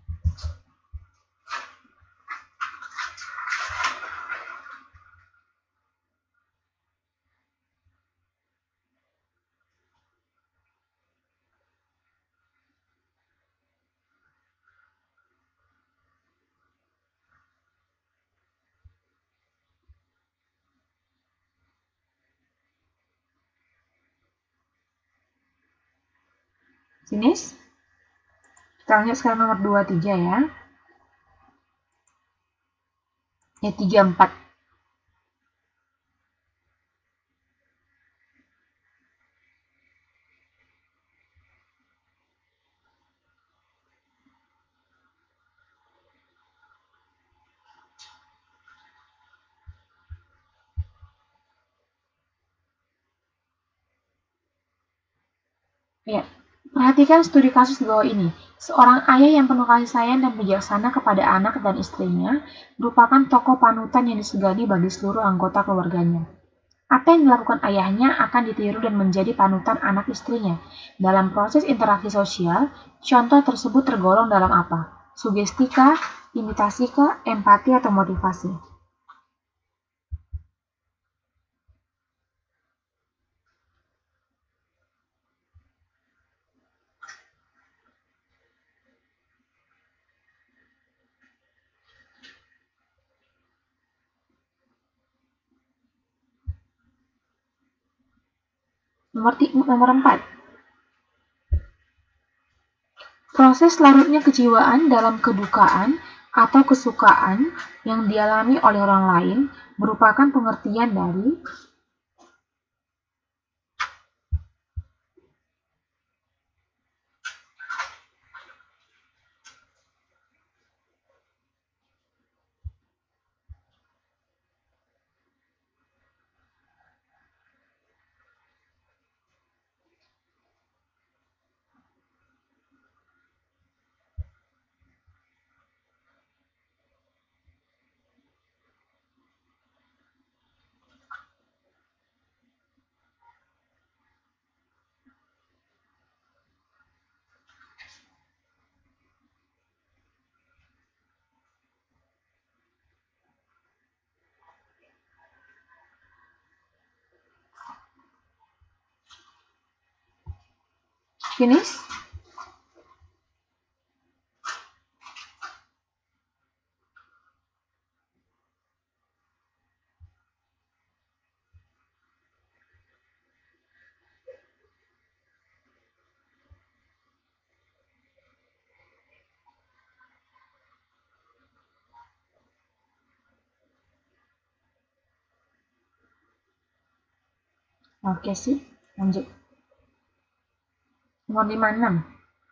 A: Finish. Kita lanjut sekarang nomor dua, tiga ya. Ya, tiga, empat. Ya, perhatikan studi kasus di bawah ini. Seorang ayah yang penuh kasih sayang dan bijaksana kepada anak dan istrinya merupakan tokoh panutan yang disegani bagi seluruh anggota keluarganya. Apa yang dilakukan ayahnya akan ditiru dan menjadi panutan anak istrinya. Dalam proses interaksi sosial, contoh tersebut tergolong dalam apa? Sugestika, imitasika, empati, atau motivasi? Nomor, nomor empat. Proses larutnya kejiwaan dalam kedukaan atau kesukaan yang dialami oleh orang lain merupakan pengertian dari finish. Oke sih, lanjut. Nomor lima puluh enam.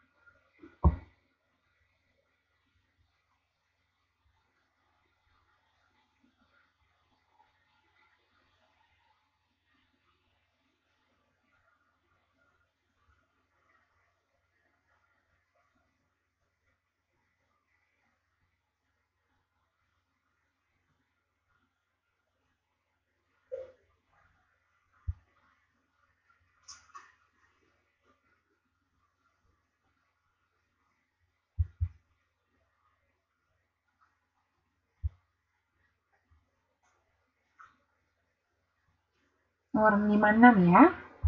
A: Nomor lima puluh enam ya.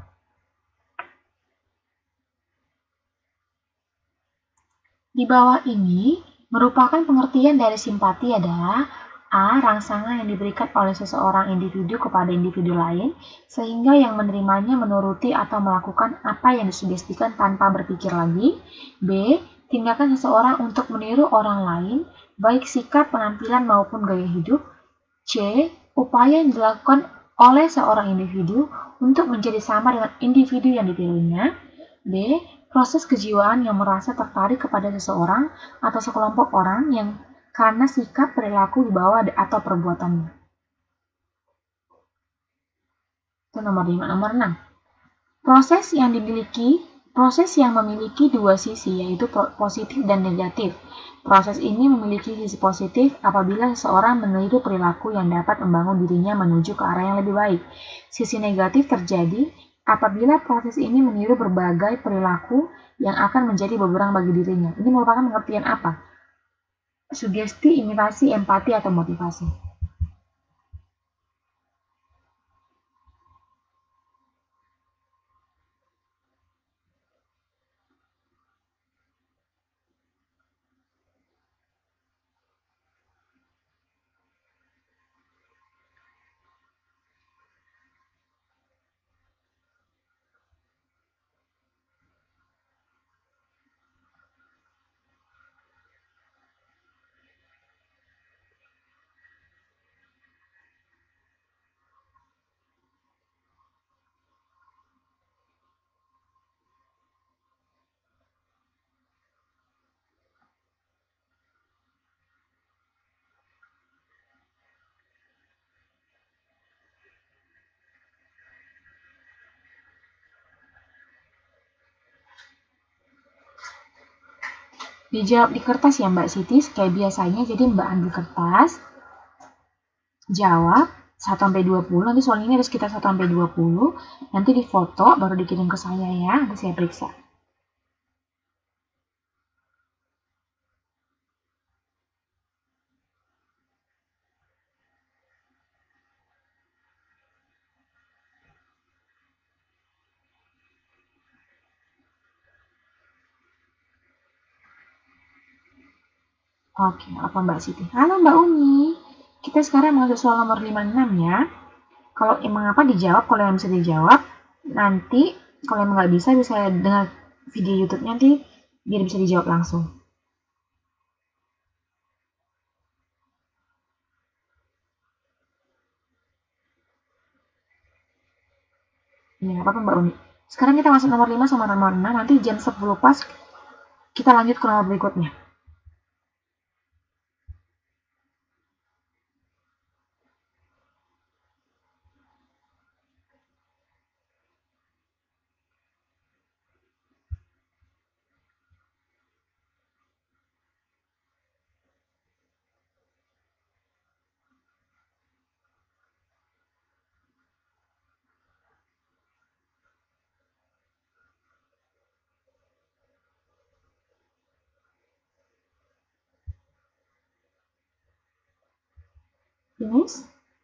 A: Di bawah ini merupakan pengertian dari simpati adalah A. Rangsangan yang diberikan oleh seseorang individu kepada individu lain sehingga yang menerimanya menuruti atau melakukan apa yang disugestikan tanpa berpikir lagi. B. Tindakan seseorang untuk meniru orang lain, baik sikap, penampilan maupun gaya hidup. C. Upaya yang dilakukan oleh seorang individu untuk menjadi sama dengan individu yang ditirunya. D. Proses kejiwaan yang merasa tertarik kepada seseorang atau sekelompok orang yang karena sikap, perilaku, wibawa atau perbuatannya. Itu nomor lima. Nomor enam. Proses yang dimiliki, proses yang memiliki dua sisi, yaitu positif dan negatif. Proses ini memiliki sisi positif apabila seseorang meniru perilaku yang dapat membangun dirinya menuju ke arah yang lebih baik. Sisi negatif terjadi apabila proses ini meniru berbagai perilaku yang akan menjadi beberang bagi dirinya. Ini merupakan pengertian apa? Sugesti, imitasi, empati, atau motivasi. Dijawab di kertas ya Mbak Siti, kayak biasanya. Jadi Mbak ambil kertas, jawab satu sampai dua puluh, nanti soal ini harus kita satu sampai dua puluh, nanti difoto baru dikirim ke saya ya, nanti saya periksa. Oke, apa Mbak Siti? Halo Mbak Umi, kita sekarang masuk soal nomor lima puluh enam ya. Kalau emang apa dijawab, kalau yang bisa dijawab, Nanti kalau emang nggak bisa, bisa dengar video YouTube-nya nanti biar bisa dijawab langsung. Ya, apa-apa Mbak Uni. Sekarang kita masuk nomor lima sama nomor enam, nanti jam sepuluh pas kita lanjut ke nomor berikutnya. Finish?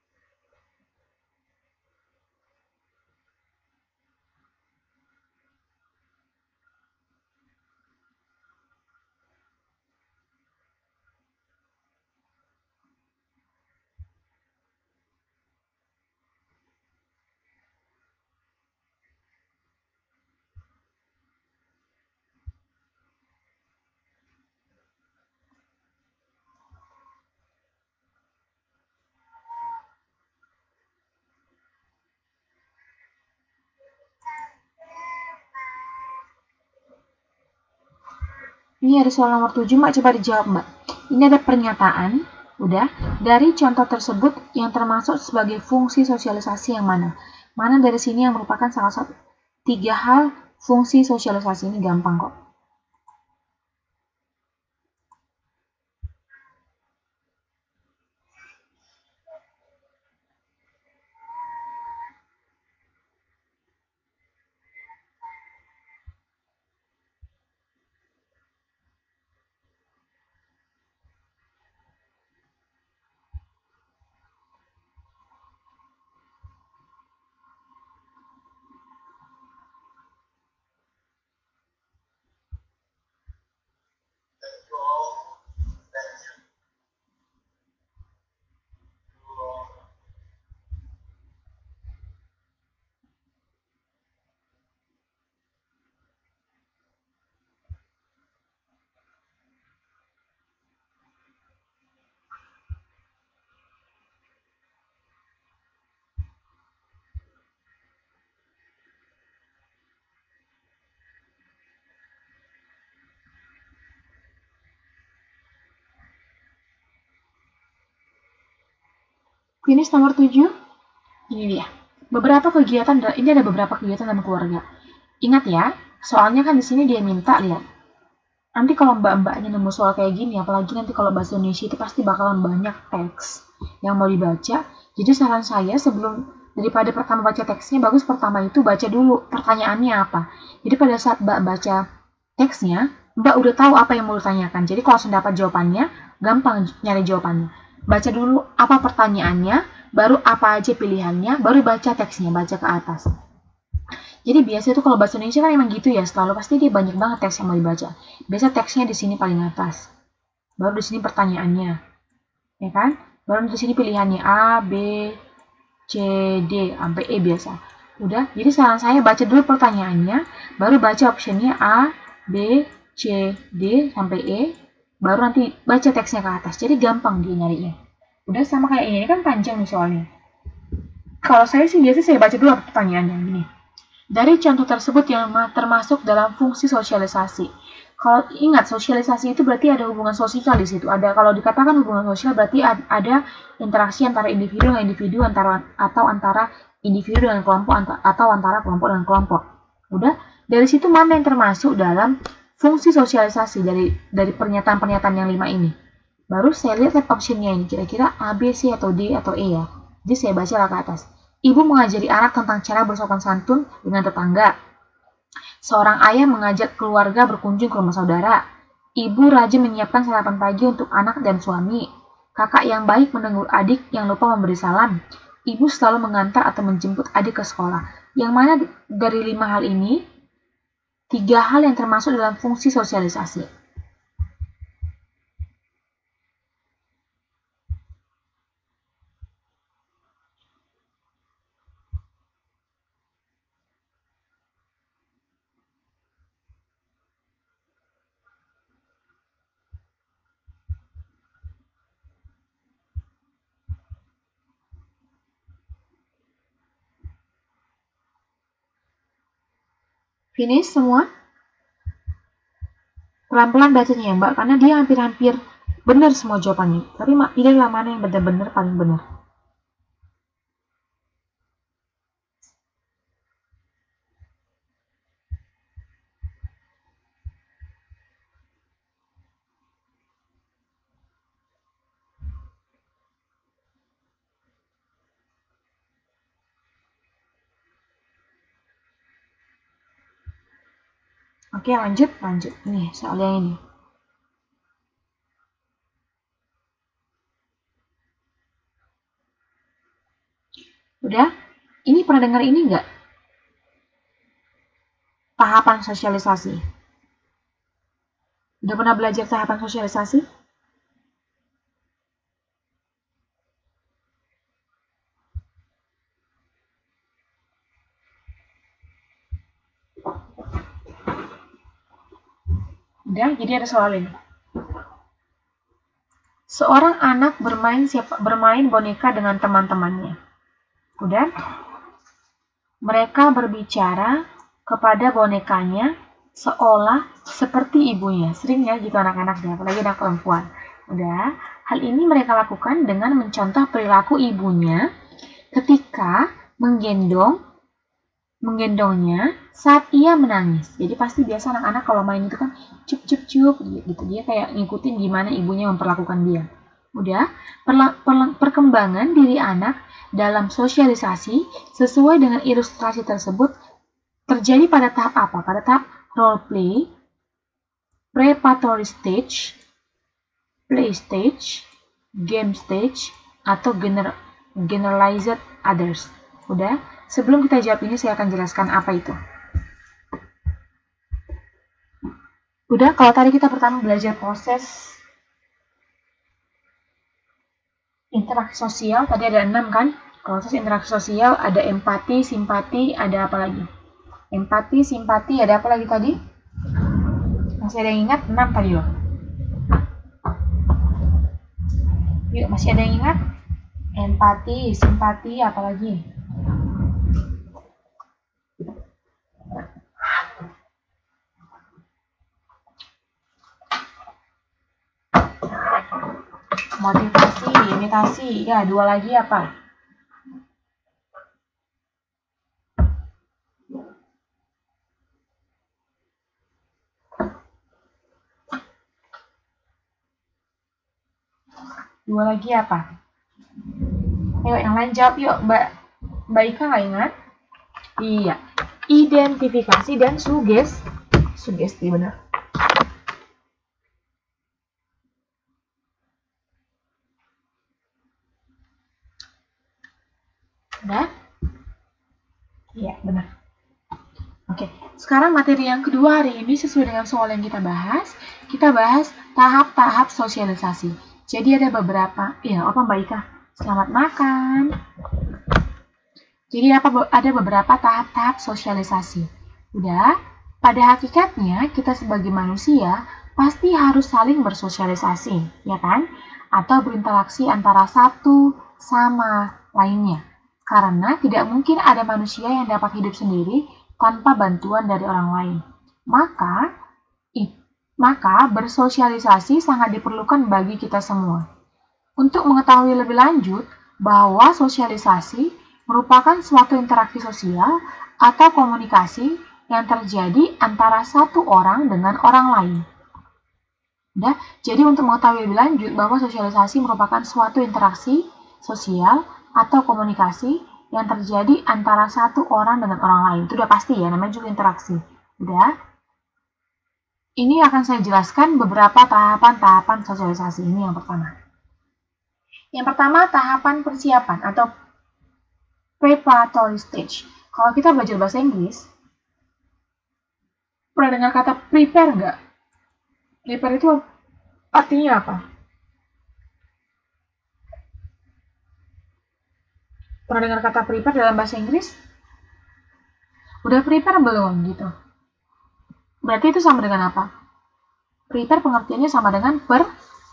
A: Ini ada soal nomor tujuh, Mbak. Coba dijawab, Mbak. Ini ada pernyataan, udah. Dari contoh tersebut yang termasuk sebagai fungsi sosialisasi yang mana? Mana dari sini yang merupakan salah satu tiga hal fungsi sosialisasi? Ini gampang kok. Finish nomor tujuh. Ini dia. Beberapa kegiatan, ini ada beberapa kegiatan dalam keluarga. Ingat ya, soalnya kan di sini dia minta, lihat. Nanti kalau mbak-mbaknya nemu soal kayak gini, apalagi nanti kalau bahasa Indonesia itu pasti bakalan banyak teks yang mau dibaca. Jadi saran saya sebelum, daripada pertama baca teksnya, bagus pertama itu baca dulu pertanyaannya apa. Jadi pada saat mbak baca teksnya, mbak udah tahu apa yang mau ditanyakan. Jadi kalau sudah dapat jawabannya, gampang nyari jawabannya. Baca dulu apa pertanyaannya, baru apa aja pilihannya, baru baca teksnya, baca ke atas. Jadi biasa itu kalau bahasa Indonesia kan emang gitu ya, selalu pasti dia banyak banget teks yang mau dibaca. Biasa teksnya di sini paling atas. Baru di sini pertanyaannya. Ya kan? Baru di sini pilihannya A, B, C, D, sampai E biasa. Udah, jadi saran saya baca dulu pertanyaannya, baru baca optionnya A, B, C, D, sampai E, baru nanti baca teksnya ke atas. Jadi gampang dia nyarinya. Udah sama kayak ini, ini kan panjang nih soalnya. Kalau saya sih biasa saya baca dulu pertanyaannya gini. Dari contoh tersebut yang termasuk dalam fungsi sosialisasi. Kalau ingat sosialisasi itu berarti ada hubungan sosial di situ. Ada kalau dikatakan hubungan sosial berarti ada interaksi antara individu dengan individu antara atau antara individu dengan kelompok atau antara kelompok dengan kelompok. Udah, dari situ mana yang termasuk dalam fungsi sosialisasi dari dari pernyataan-pernyataan yang lima ini. Baru saya lihat optionnya ini kira-kira A, B, C atau D atau E ya. Jadi saya baca lah ke atas. Ibu mengajari anak tentang cara bersopan santun dengan tetangga. Seorang ayah mengajak keluarga berkunjung ke rumah saudara. Ibu rajin menyiapkan sarapan pagi untuk anak dan suami. Kakak yang baik menegur adik yang lupa memberi salam. Ibu selalu mengantar atau menjemput adik ke sekolah. Yang mana dari lima hal ini, tiga hal yang termasuk dalam fungsi sosialisasi. Finish semua? Pelan-pelan bacanya ya Mbak, karena dia hampir-hampir benar semua jawabannya. Tapi pilihlah mana yang benar-benar paling benar. Oke, lanjut, lanjut. Nih, soal yang ini. Udah? Ini pernah dengar ini nggak? Tahapan sosialisasi. Udah pernah belajar tahapan sosialisasi? Udah, jadi ada soal ini. Seorang anak bermain siapa, bermain boneka dengan teman-temannya. Udah? Mereka berbicara kepada bonekanya seolah seperti ibunya. Sering ya gitu anak-anak deh, apalagi anak perempuan. Udah, hal ini mereka lakukan dengan mencontoh perilaku ibunya ketika menggendong menggendongnya saat ia menangis. Jadi pasti biasa anak-anak kalau main itu kan cup cup cup gitu. Dia kayak ngikutin gimana ibunya memperlakukan dia. Udah, perkembangan diri anak dalam sosialisasi sesuai dengan ilustrasi tersebut terjadi pada tahap apa? Pada tahap role play, preparatory stage, play stage, game stage, atau gener generalized others. Udah, sebelum kita jawab ini saya akan jelaskan apa itu. Udah, kalau tadi kita pertama belajar proses interaksi sosial, tadi ada enam kan? Proses interaksi sosial, ada empati, simpati, ada apa lagi? Empati, simpati, ada apa lagi tadi? Masih ada yang ingat? enam tadi loh. Yuk, masih ada yang ingat? Empati, simpati, apa lagi? Motivasi, imitasi, ya dua lagi apa? Dua lagi apa? Ayo yang lain jawab yuk, Mbak Mbak Ika nggak ingat? Iya, identifikasi dan suges, sugesti benar. Udah? Iya, benar. Oke, sekarang materi yang kedua hari ini sesuai dengan soal yang kita bahas. Kita bahas tahap-tahap sosialisasi. Jadi ada beberapa, ya apa Mbak Ika? Selamat makan. Jadi apa, ada beberapa tahap-tahap sosialisasi. Udah, pada hakikatnya kita sebagai manusia pasti harus saling bersosialisasi, ya kan? Atau berinteraksi antara satu sama lainnya. Karena tidak mungkin ada manusia yang dapat hidup sendiri tanpa bantuan dari orang lain. Maka, maka bersosialisasi sangat diperlukan bagi kita semua. Untuk mengetahui lebih lanjut bahwa sosialisasi merupakan suatu interaksi sosial atau komunikasi yang terjadi antara satu orang dengan orang lain. Nah, jadi untuk mengetahui lebih lanjut bahwa sosialisasi merupakan suatu interaksi sosial atau komunikasi yang terjadi antara satu orang dengan orang lain. Itu udah pasti ya, namanya juga interaksi. Udah. Ini akan saya jelaskan beberapa tahapan-tahapan sosialisasi. Ini yang pertama. Yang pertama, tahapan persiapan atau preparatory stage. Kalau kita belajar bahasa Inggris, pernah dengar kata prepare nggak? Prepare itu artinya apa? Pernah dengar kata prepare dalam bahasa Inggris? Udah prepare belum gitu? Berarti itu sama dengan apa? Prepare pengertiannya sama dengan per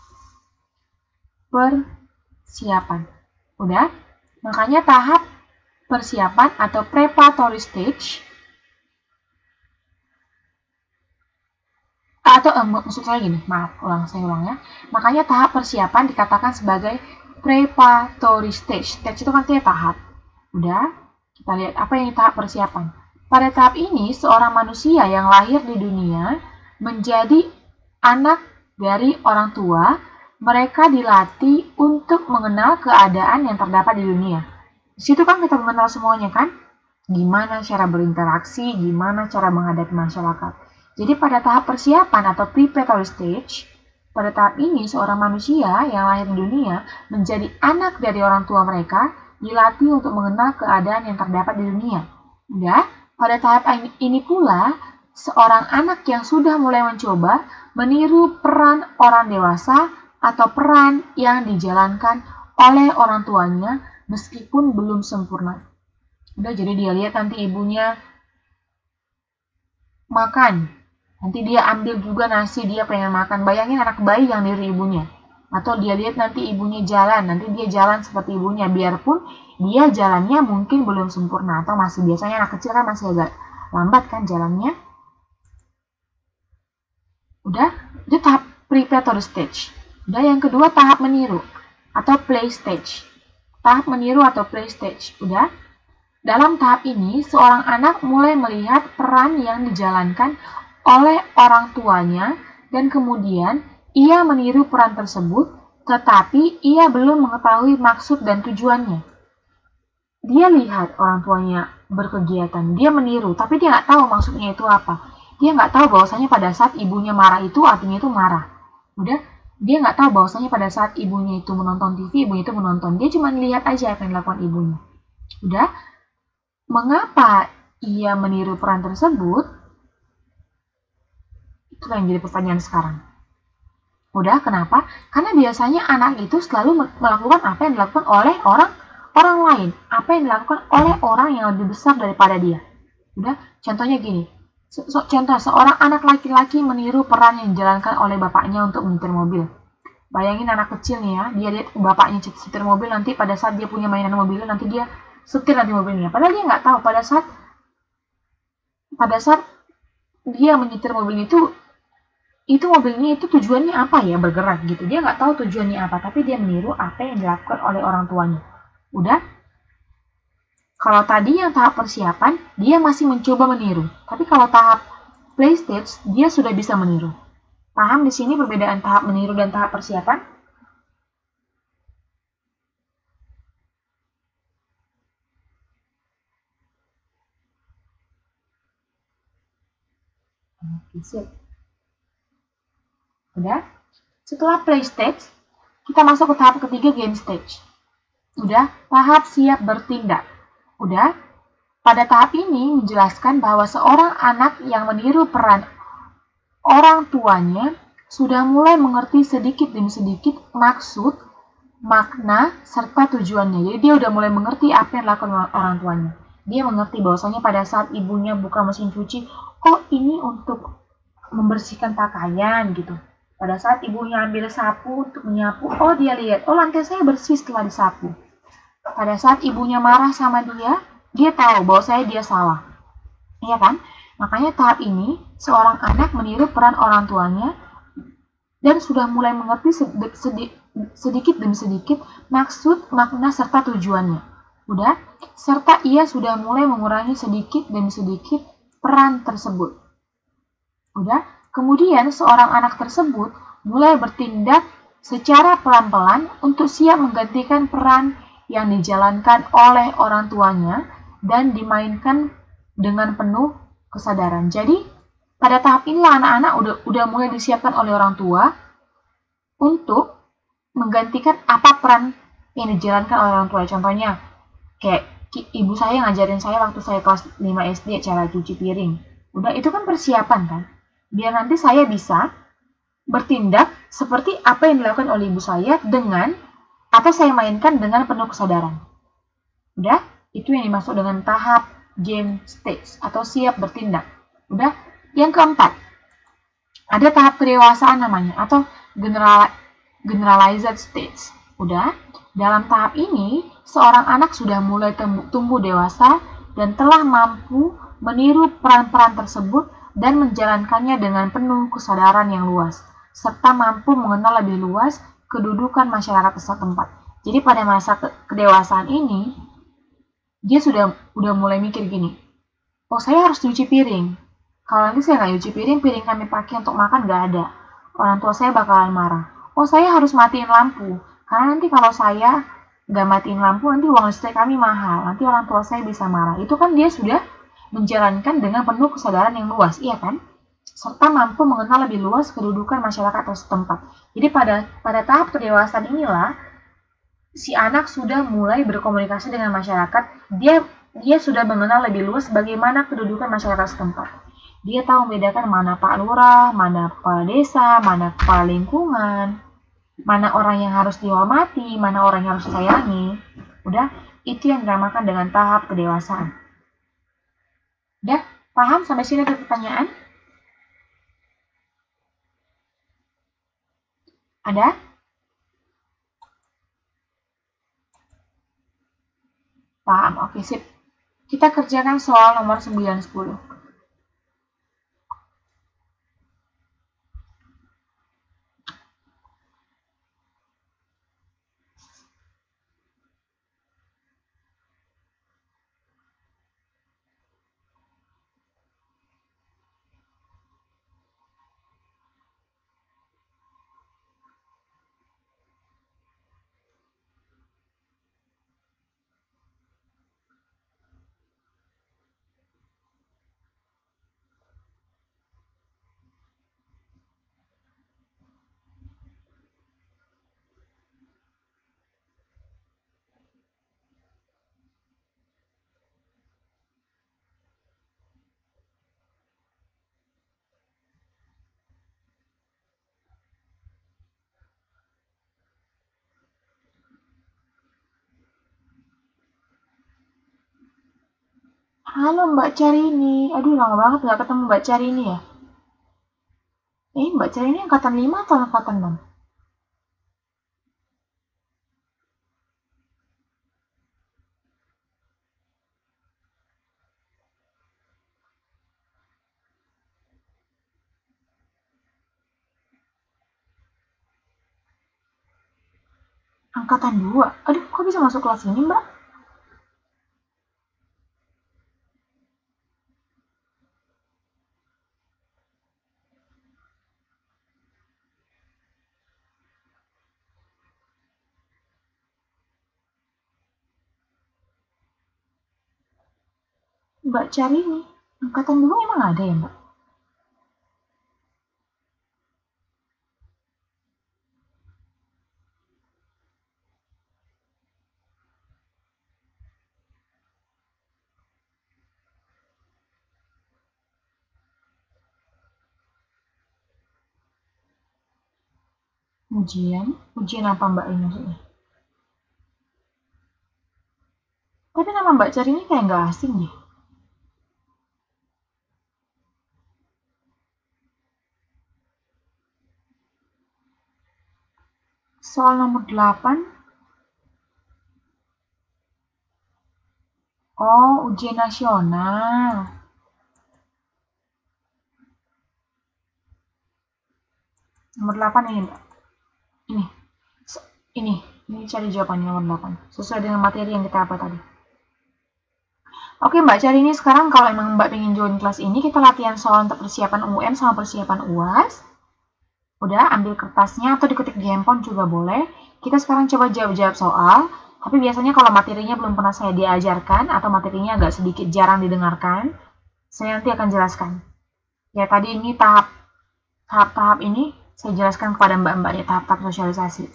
A: persiapan. Udah? Makanya tahap persiapan atau preparatory stage atau eh, maksud saya gini, maaf, ulang saya ulang ya. Makanya tahap persiapan dikatakan sebagai preparatory stage. Stage itu kan artinya tahap. Udah, kita lihat apa yang tahap persiapan. Pada tahap ini, seorang manusia yang lahir di dunia menjadi anak dari orang tua. Mereka dilatih untuk mengenal keadaan yang terdapat di dunia. Di situ kan kita mengenal semuanya kan? Gimana cara berinteraksi, gimana cara menghadapi masyarakat. Jadi pada tahap persiapan atau preparatory stage, pada tahap ini seorang manusia yang lahir di dunia menjadi anak dari orang tua mereka dilatih untuk mengenal keadaan yang terdapat di dunia. Ya, pada tahap ini pula seorang anak yang sudah mulai mencoba meniru peran orang dewasa atau peran yang dijalankan oleh orang tuanya meskipun belum sempurna. Udah, jadi dia lihat nanti ibunya makan, nanti dia ambil juga nasi, dia pengen makan. Bayangin anak bayi yang niru ibunya. Atau dia lihat nanti ibunya jalan, nanti dia jalan seperti ibunya, biarpun dia jalannya mungkin belum sempurna atau masih, biasanya anak kecil kan masih agak lambat kan jalannya. Udah, itu tahap preparatory stage. Udah, yang kedua tahap meniru atau play stage. Tahap meniru atau play stage. Udah. Dalam tahap ini, seorang anak mulai melihat peran yang dijalankan oleh orang tuanya dan kemudian ia meniru peran tersebut, tetapi ia belum mengetahui maksud dan tujuannya. Dia lihat orang tuanya berkegiatan, dia meniru, tapi dia nggak tahu maksudnya itu apa. Dia nggak tahu bahwasanya pada saat ibunya marah itu artinya itu marah. Udah, dia nggak tahu bahwasanya pada saat ibunya itu menonton T V, ibunya itu menonton. Dia cuma lihat aja apa yang dilakukan ibunya. Udah, mengapa ia meniru peran tersebut? Itu yang jadi pertanyaan sekarang. Udah, kenapa? Karena biasanya anak itu selalu melakukan apa yang dilakukan oleh orang orang lain, apa yang dilakukan oleh orang yang lebih besar daripada dia. Udah, contohnya gini. So, contoh, seorang anak laki-laki meniru peran yang dijalankan oleh bapaknya untuk menyetir mobil. Bayangin anak kecil nih ya, dia lihat bapaknya setir mobil, nanti pada saat dia punya mainan mobil, nanti dia setir nanti mobilnya. Padahal dia nggak tahu pada saat pada saat dia menyetir mobil itu, itu mobilnya itu tujuannya apa ya, bergerak gitu. Dia nggak tahu tujuannya apa, tapi dia meniru apa yang dilakukan oleh orang tuanya. Udah. Kalau tadi yang tahap persiapan, dia masih mencoba meniru. Tapi kalau tahap play stage, dia sudah bisa meniru. Paham di sini perbedaan tahap meniru dan tahap persiapan? Oke, sip. Udah? Setelah play stage, kita masuk ke tahap ketiga, game stage. Udah? Tahap siap bertindak. Udah, pada tahap ini menjelaskan bahwa seorang anak yang meniru peran orang tuanya sudah mulai mengerti sedikit demi sedikit maksud, makna, serta tujuannya. Jadi dia udah mulai mengerti apa yang dilakukan orang tuanya. Dia mengerti bahwasanya pada saat ibunya buka mesin cuci, oh ini untuk membersihkan pakaian gitu. Pada saat ibunya ambil sapu untuk menyapu, oh dia lihat, oh lantai saya bersih setelah disapu. Pada saat ibunya marah sama dia, dia tahu bahwa saya dia salah. Iya kan? Makanya tahap ini, seorang anak meniru peran orang tuanya dan sudah mulai mengerti sedikit demi sedikit maksud, makna, serta tujuannya. Udah? Serta ia sudah mulai mengurangi sedikit demi sedikit peran tersebut. Udah? Kemudian seorang anak tersebut mulai bertindak secara pelan-pelan untuk siap menggantikan peran yang dijalankan oleh orang tuanya dan dimainkan dengan penuh kesadaran. Jadi, pada tahap inilah anak-anak udah, udah mulai disiapkan oleh orang tua untuk menggantikan apa peran yang dijalankan oleh orang tua. Contohnya, kayak ibu saya ngajarin saya waktu saya kelas lima S D cara cuci piring. Udah, itu kan persiapan kan? Biar nanti saya bisa bertindak seperti apa yang dilakukan oleh ibu saya dengan atau saya mainkan dengan penuh kesadaran. Udah, itu yang dimaksud dengan tahap game stage atau siap bertindak. Udah, yang keempat, ada tahap kedewasaan namanya atau general, generalized stage. Udah, dalam tahap ini, seorang anak sudah mulai tumbuh dewasa dan telah mampu meniru peran-peran tersebut dan menjalankannya dengan penuh kesadaran yang luas, serta mampu mengenal lebih luas kedudukan masyarakat setempat. Jadi pada masa ke kedewasaan ini, dia sudah udah mulai mikir gini, oh saya harus cuci piring. Kalau nanti saya nggak cuci piring, piring kami pakai untuk makan nggak ada. Orang tua saya bakalan marah. Oh saya harus matiin lampu, karena nanti kalau saya nggak matiin lampu, nanti uang listrik kami mahal. Nanti orang tua saya bisa marah. Itu kan dia sudah menjalankan dengan penuh kesadaran yang luas, iya kan? Serta mampu mengenal lebih luas kedudukan masyarakat setempat. Jadi pada pada tahap kedewasaan inilah si anak sudah mulai berkomunikasi dengan masyarakat. Dia dia sudah mengenal lebih luas bagaimana kedudukan masyarakat setempat. Dia tahu membedakan mana Pak Lurah, mana kepala desa, mana kepala lingkungan, mana orang yang harus dihormati, mana orang yang harus disayangi. Udah, itu yang dinamakan dengan tahap kedewasaan. Udah, paham sampai sini ada pertanyaan? Ada? Paham, oke sip. Kita kerjakan soal nomor sembilan sepuluh. Halo Mbak Carini, aduh lama banget gak ketemu Mbak Carini ya. Eh Mbak Carini angkatan lima atau angkatan enam? Angkatan dua. Aduh kok bisa masuk kelas ini Mbak? Mbak Carini, angkatan dua emang ada ya Mbak? Ujian? Ujian apa Mbak ini maksudnya? Tapi nama Mbak Carini kayak nggak asing deh. Soal nomor delapan. Oh, ujian nasional. Nomor delapan ini Mbak. Ini. Ini. Ini cari jawabannya nomor delapan. Sesuai dengan materi yang kita apa tadi. Oke Mbak Carini, sekarang kalau emang Mbak pengen join kelas ini, kita latihan soal untuk persiapan U M sama persiapan U A S. Udah, ambil kertasnya atau diketik di handphone juga boleh. Kita sekarang coba jawab-jawab soal. Tapi biasanya kalau materinya belum pernah saya diajarkan atau materinya agak sedikit jarang didengarkan, saya nanti akan jelaskan. Ya tadi ini tahap tahap-tahap ini saya jelaskan kepada mbak-mbak ya, tahap-tahap sosialisasi.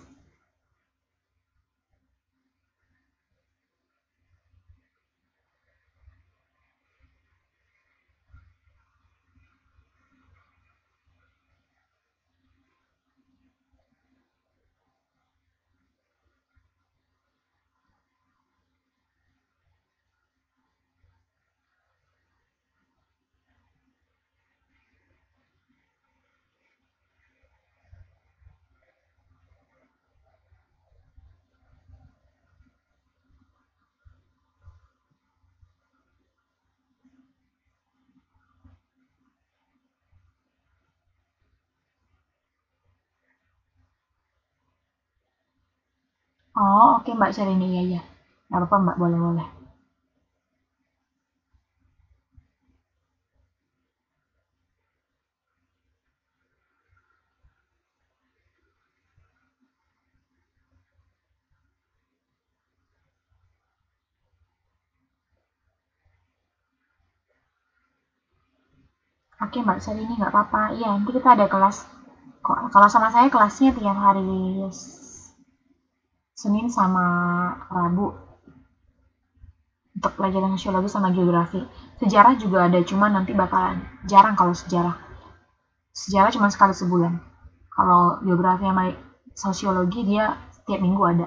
A: Oh, oke Mbak Syahrini, iya ya. Nggak apa-apa Mbak, boleh-boleh. Oke Mbak Syahrini, nggak apa-apa. Iya, nanti kita ada kelas. Kok kalau sama saya kelasnya tiap hari Senin sama Rabu untuk pelajaran sosiologi sama geografi. Sejarah juga ada, cuma nanti bakalan jarang kalau sejarah. Sejarah cuma sekali sebulan. Kalau geografi sama sosiologi dia setiap minggu ada.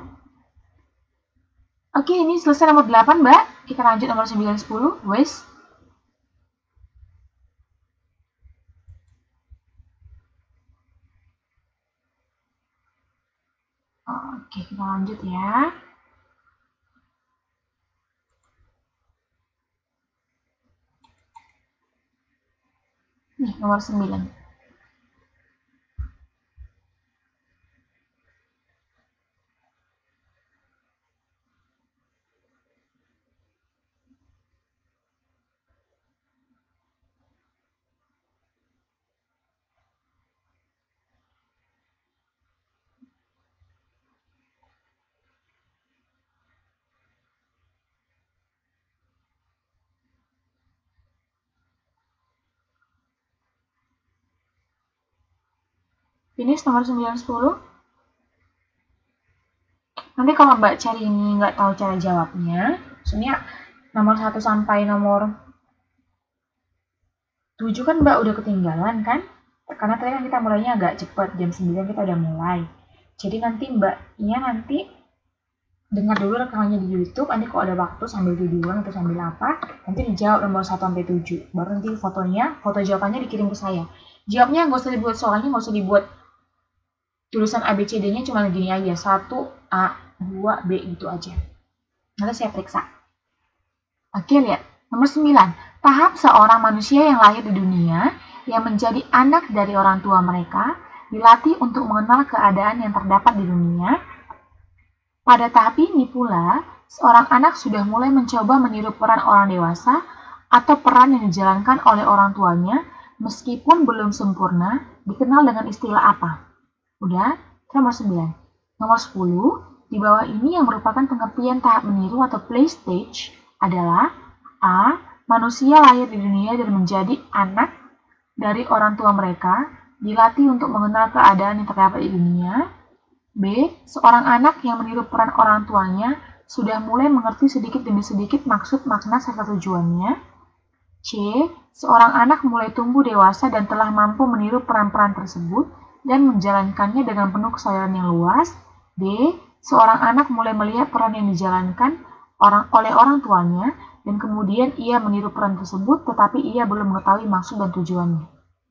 A: Oke, ini selesai nomor delapan, Mbak. Kita lanjut nomor sembilan, sepuluh. Wes. Oke, kita lanjut ya. Nih, nomor sembilan. Finish nomor sembilan, sepuluh. Nanti kalau Mbak cari ini nggak tahu cara jawabnya, maksudnya nomor satu sampai nomor tujuh kan Mbak udah ketinggalan kan? Karena tadi kan kita mulainya agak cepat, jam sembilan kita udah mulai. Jadi nanti Mbaknya nanti dengar dulu rekamannya di YouTube, nanti kalau ada waktu sambil tiduran atau sambil apa, nanti dijawab nomor satu sampai tujuh. Baru nanti fotonya, foto jawabannya dikirim ke saya. Jawabnya nggak usah dibuat soalnya, nggak usah dibuat tulisan A B C D-nya, cuma gini aja, satu A, dua B gitu aja. Nanti saya periksa. Oke, lihat. Nomor sembilan. Tahap seorang manusia yang lahir di dunia, yang menjadi anak dari orang tua mereka, dilatih untuk mengenal keadaan yang terdapat di dunia. Pada tahap ini pula, seorang anak sudah mulai mencoba meniru peran orang dewasa atau peran yang dijalankan oleh orang tuanya, meskipun belum sempurna, dikenal dengan istilah apa? Udah, nomor sembilan. Nomor sepuluh, di bawah ini yang merupakan pengertian tahap meniru atau play stage adalah A. Manusia lahir di dunia dan menjadi anak dari orang tua mereka, dilatih untuk mengenal keadaan yang terdapat di dunia. B. Seorang anak yang meniru peran orang tuanya sudah mulai mengerti sedikit demi sedikit maksud, makna, serta tujuannya. C. Seorang anak mulai tumbuh dewasa dan telah mampu meniru peran-peran tersebut dan menjalankannya dengan penuh kesadaran yang luas. D. Seorang anak mulai melihat peran yang dijalankan orang oleh orang tuanya dan kemudian ia meniru peran tersebut tetapi ia belum mengetahui maksud dan tujuannya.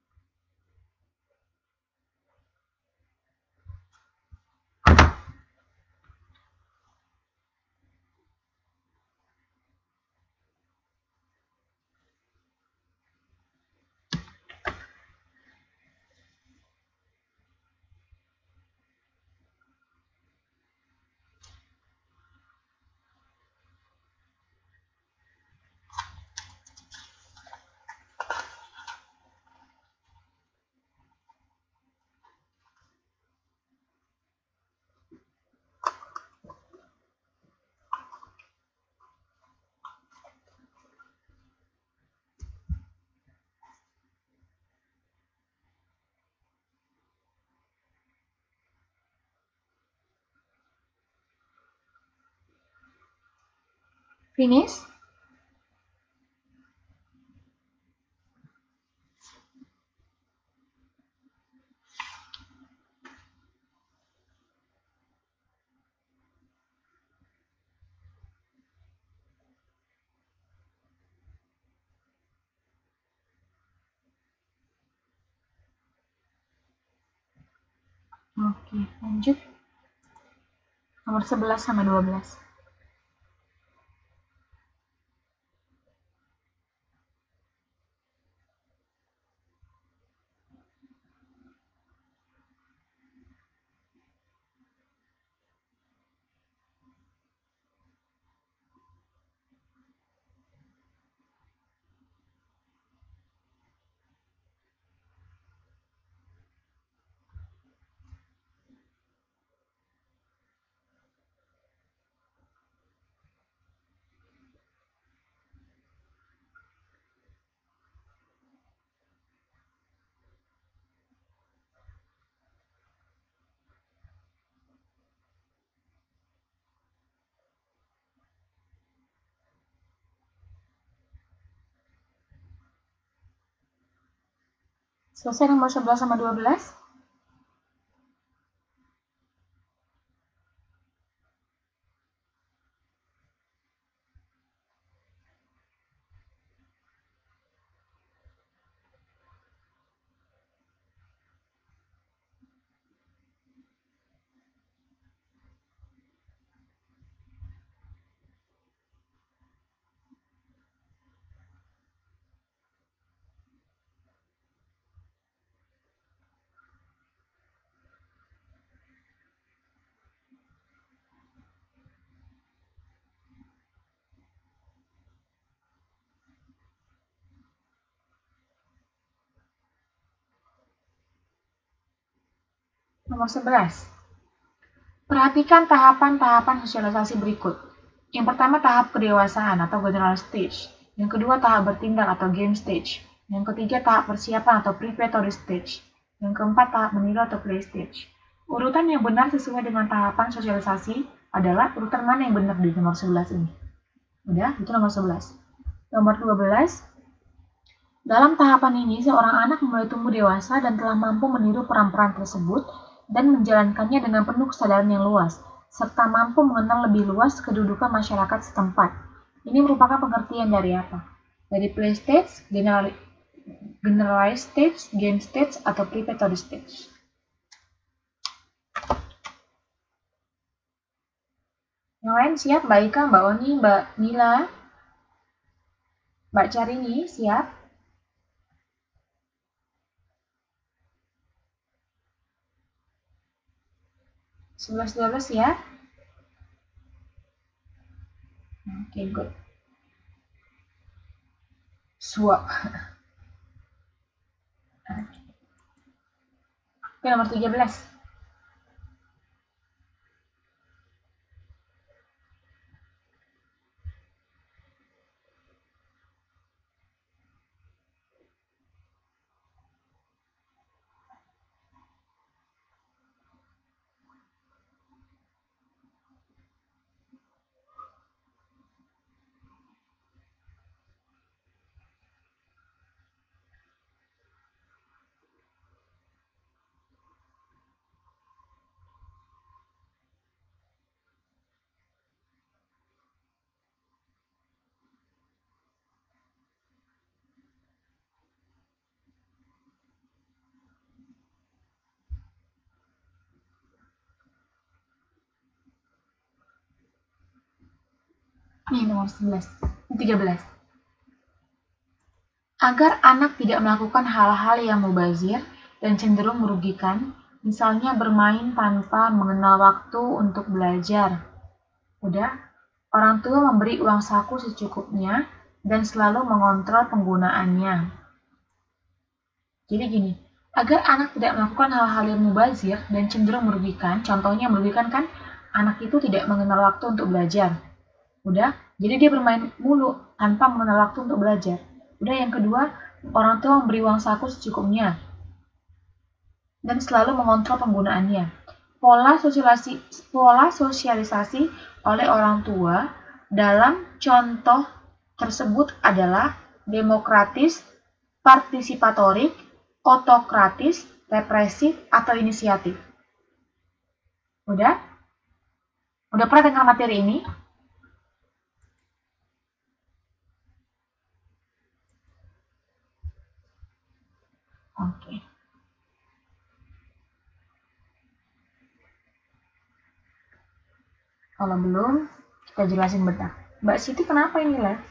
A: Finish? Oke, lanjut. Nomor sebelas sama dua belas. Selesai nomor sebelas sama dua belas? Nomor sebelas. Perhatikan tahapan-tahapan sosialisasi berikut. Yang pertama tahap kedewasaan atau general stage. Yang kedua tahap bertindak atau game stage. Yang ketiga tahap persiapan atau preparatory stage. Yang keempat tahap meniru atau play stage. Urutan yang benar sesuai dengan tahapan sosialisasi adalah urutan mana yang benar di nomor sebelas ini. Udah, itu nomor sebelas. Nomor dua belas. Dalam tahapan ini, seorang anak mulai tumbuh dewasa dan telah mampu meniru peran-peran tersebut dan menjalankannya dengan penuh kesadaran yang luas, serta mampu mengenal lebih luas kedudukan masyarakat setempat. Ini merupakan pengertian dari apa? Dari play stage, general, generalized stage, game stage, atau preparatory stage. Yang lain siap? Mbak Ika, Mbak Oni, Mbak Nila, Mbak Carini, siap? sebelas dua belas ya? Oke, okay, good. Swap. Oke, okay, nomor tiga belas. Ini nomor sebelas, tiga belas. Agar anak tidak melakukan hal-hal yang mubazir dan cenderung merugikan, misalnya bermain tanpa mengenal waktu untuk belajar. Udah, orang tua memberi uang saku secukupnya dan selalu mengontrol penggunaannya. Jadi gini, agar anak tidak melakukan hal-hal yang mubazir dan cenderung merugikan, contohnya merugikan kan, anak itu tidak mengenal waktu untuk belajar. Udah, jadi dia bermain mulu tanpa mengenal waktu untuk belajar. Udah, yang kedua, orang tua memberi uang saku secukupnya dan selalu mengontrol penggunaannya. Pola sosialisasi, pola sosialisasi oleh orang tua dalam contoh tersebut adalah demokratis, partisipatorik, otokratis, represif, atau inisiatif. Udah? Udah pernah dengar materi ini? Oke. Kalau belum, kita jelasin bentar. Mbak Siti kenapa ini live?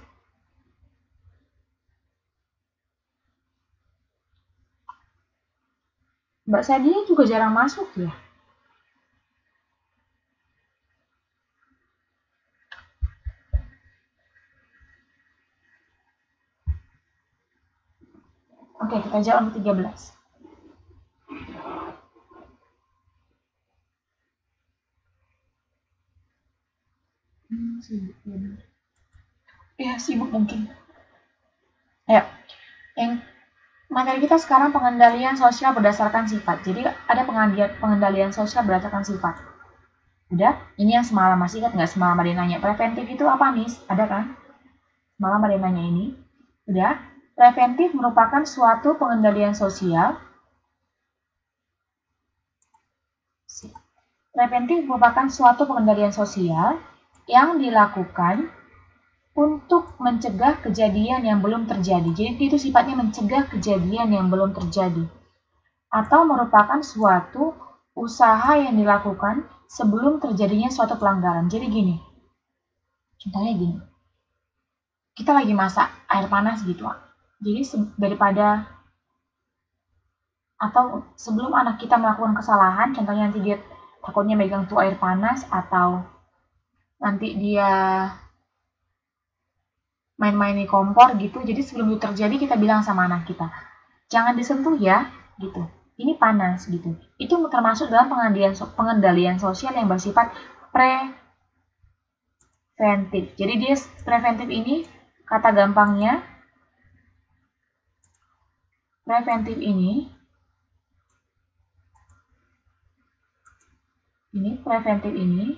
A: Mbak Sadia juga jarang masuk ya? Oke, kita jawab nomor tiga belas. Hmm, sibuk ya. Ya, sibuk mungkin. Ayo, yang materi kita sekarang pengendalian sosial berdasarkan sifat. Jadi ada pengendalian, pengendalian sosial berdasarkan sifat. Udah, ini yang semalam masih ingat nggak semalam ada yang nanya preventif itu apa nih? Ada kan? Semalam ada yang nanya ini. Udah, Preventif merupakan suatu pengendalian sosial. Preventif merupakan suatu pengendalian sosial yang dilakukan untuk mencegah kejadian yang belum terjadi. Jadi itu sifatnya mencegah kejadian yang belum terjadi. Atau merupakan suatu usaha yang dilakukan sebelum terjadinya suatu pelanggaran. Jadi gini, contohnya gini, kita lagi masak air panas gitu. Jadi daripada atau sebelum anak kita melakukan kesalahan, contohnya nanti dia takutnya megang tuh air panas atau nanti dia main-main di kompor gitu. Jadi sebelum itu terjadi kita bilang sama anak kita, jangan disentuh ya, gitu. Ini panas gitu. Itu termasuk dalam pengendalian pengendalian sosial yang bersifat preventif. Jadi dia preventif ini kata gampangnya preventif ini ini preventif ini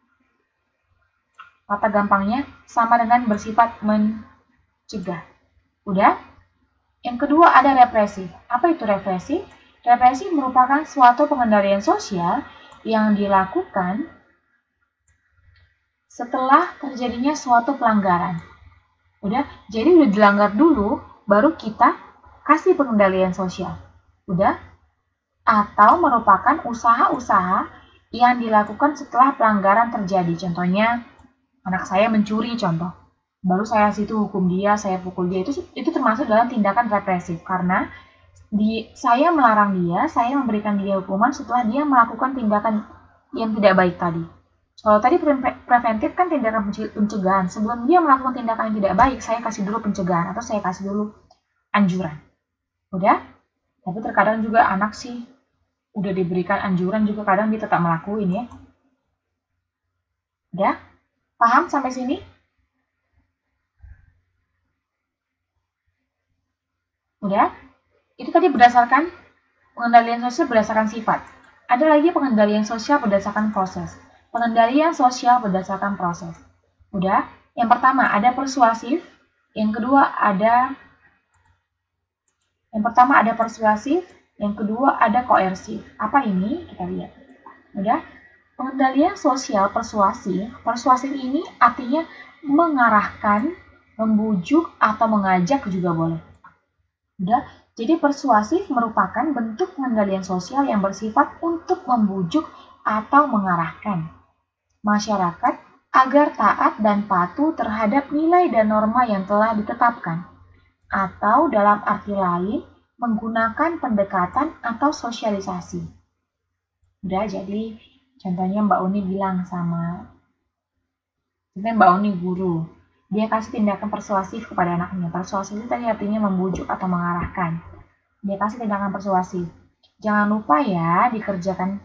A: kata gampangnya sama dengan bersifat mencegah. Udah? Yang kedua ada represi. Apa itu represi? Represi merupakan suatu pengendalian sosial yang dilakukan setelah terjadinya suatu pelanggaran. Udah? Jadi udah dilanggar dulu, baru kita kasih pengendalian sosial. Udah? Atau merupakan usaha-usaha yang dilakukan setelah pelanggaran terjadi. Contohnya, anak saya mencuri contoh. Baru saya situ hukum dia, saya pukul dia. Itu itu termasuk dalam tindakan represif karena di saya melarang dia, saya memberikan dia hukuman setelah dia melakukan tindakan yang tidak baik tadi. Kalau tadi preventif kan tindakan pencegahan. Sebelum dia melakukan tindakan yang tidak baik, saya kasih dulu pencegahan atau saya kasih dulu anjuran. Udah? Tapi terkadang juga anak sih udah diberikan anjuran juga kadang dia tetap melakukan ya. Udah? Paham sampai sini? Udah? Itu tadi berdasarkan pengendalian sosial berdasarkan sifat. Ada lagi pengendalian sosial berdasarkan proses. Pengendalian sosial berdasarkan proses. Udah? Yang pertama ada persuasif, yang kedua ada yang pertama ada persuasif, yang kedua ada koersif. Apa ini? Kita lihat. Udah? Pengendalian sosial persuasif, persuasif ini artinya mengarahkan, membujuk atau mengajak juga boleh. Udah? Jadi persuasif merupakan bentuk pengendalian sosial yang bersifat untuk membujuk atau mengarahkan masyarakat agar taat dan patuh terhadap nilai dan norma yang telah ditetapkan. Atau dalam arti lain, menggunakan pendekatan atau sosialisasi. Udah, jadi contohnya Mbak Uni bilang sama, contohnya Mbak Uni guru, dia kasih tindakan persuasif kepada anaknya. Persuasif itu tadi artinya membujuk atau mengarahkan. Dia kasih tindakan persuasif. Jangan lupa ya dikerjakan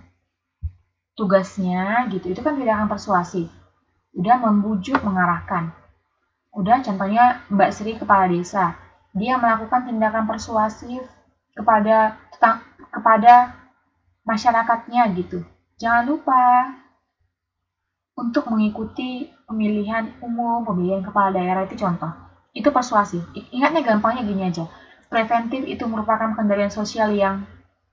A: tugasnya gitu. Itu kan tindakan persuasif. Udah membujuk, mengarahkan. Udah contohnya Mbak Sri kepala desa. Dia melakukan tindakan persuasif kepada kepada masyarakatnya gitu. Jangan lupa untuk mengikuti pemilihan umum, pemilihan kepala daerah itu contoh. Itu persuasif. Ingatnya gampangnya gini aja. Preventif itu merupakan pengendalian sosial yang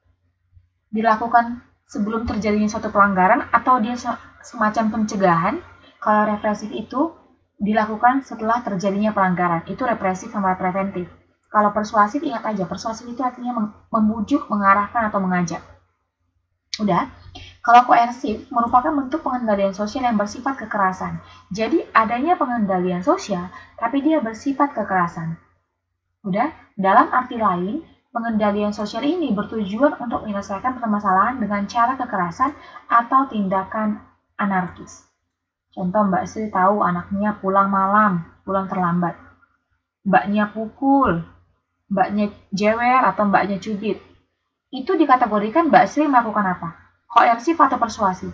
A: dilakukan sebelum terjadinya suatu pelanggaran atau dia semacam pencegahan. Kalau represif itu dilakukan setelah terjadinya pelanggaran. Itu represif sama preventif. Kalau persuasif ingat aja, persuasif itu artinya membujuk, mengarahkan atau mengajak. Udah? Kalau koersif merupakan bentuk pengendalian sosial yang bersifat kekerasan. Jadi adanya pengendalian sosial, tapi dia bersifat kekerasan. Udah? Dalam arti lain, pengendalian sosial ini bertujuan untuk menyelesaikan permasalahan dengan cara kekerasan atau tindakan anarkis. Contoh Mbak Sri tahu anaknya pulang malam, pulang terlambat. Mbaknya pukul, mbaknya jewer atau mbaknya cubit. Itu dikategorikan Mbak Sri melakukan apa? Koersif atau persuasif?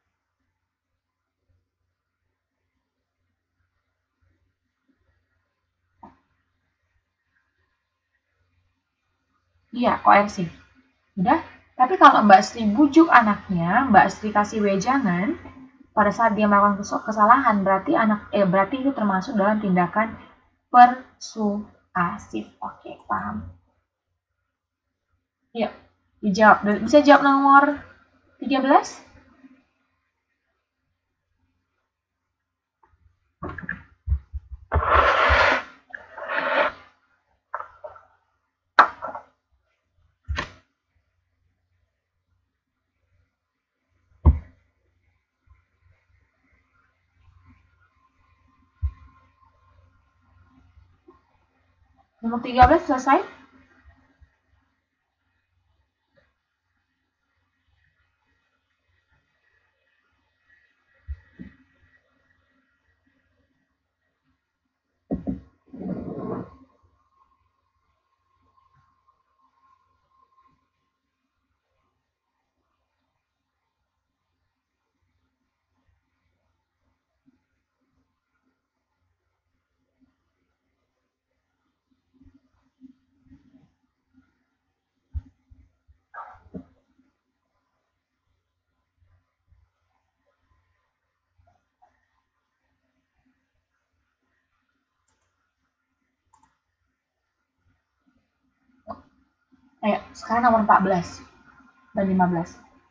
A: Iya, koersif. Udah? Tapi kalau Mbak Sri bujuk anaknya, Mbak Sri kasih wejangan, pada saat dia melakukan kesalahan, berarti anak eh berarti itu termasuk dalam tindakan persuasif. Pasif. Oke, paham. Yuk, dijawab. Bisa jawab nomor tiga belas? Nomor tiga belas selesai? Ayo, sekarang nomor empat belas dan lima belas.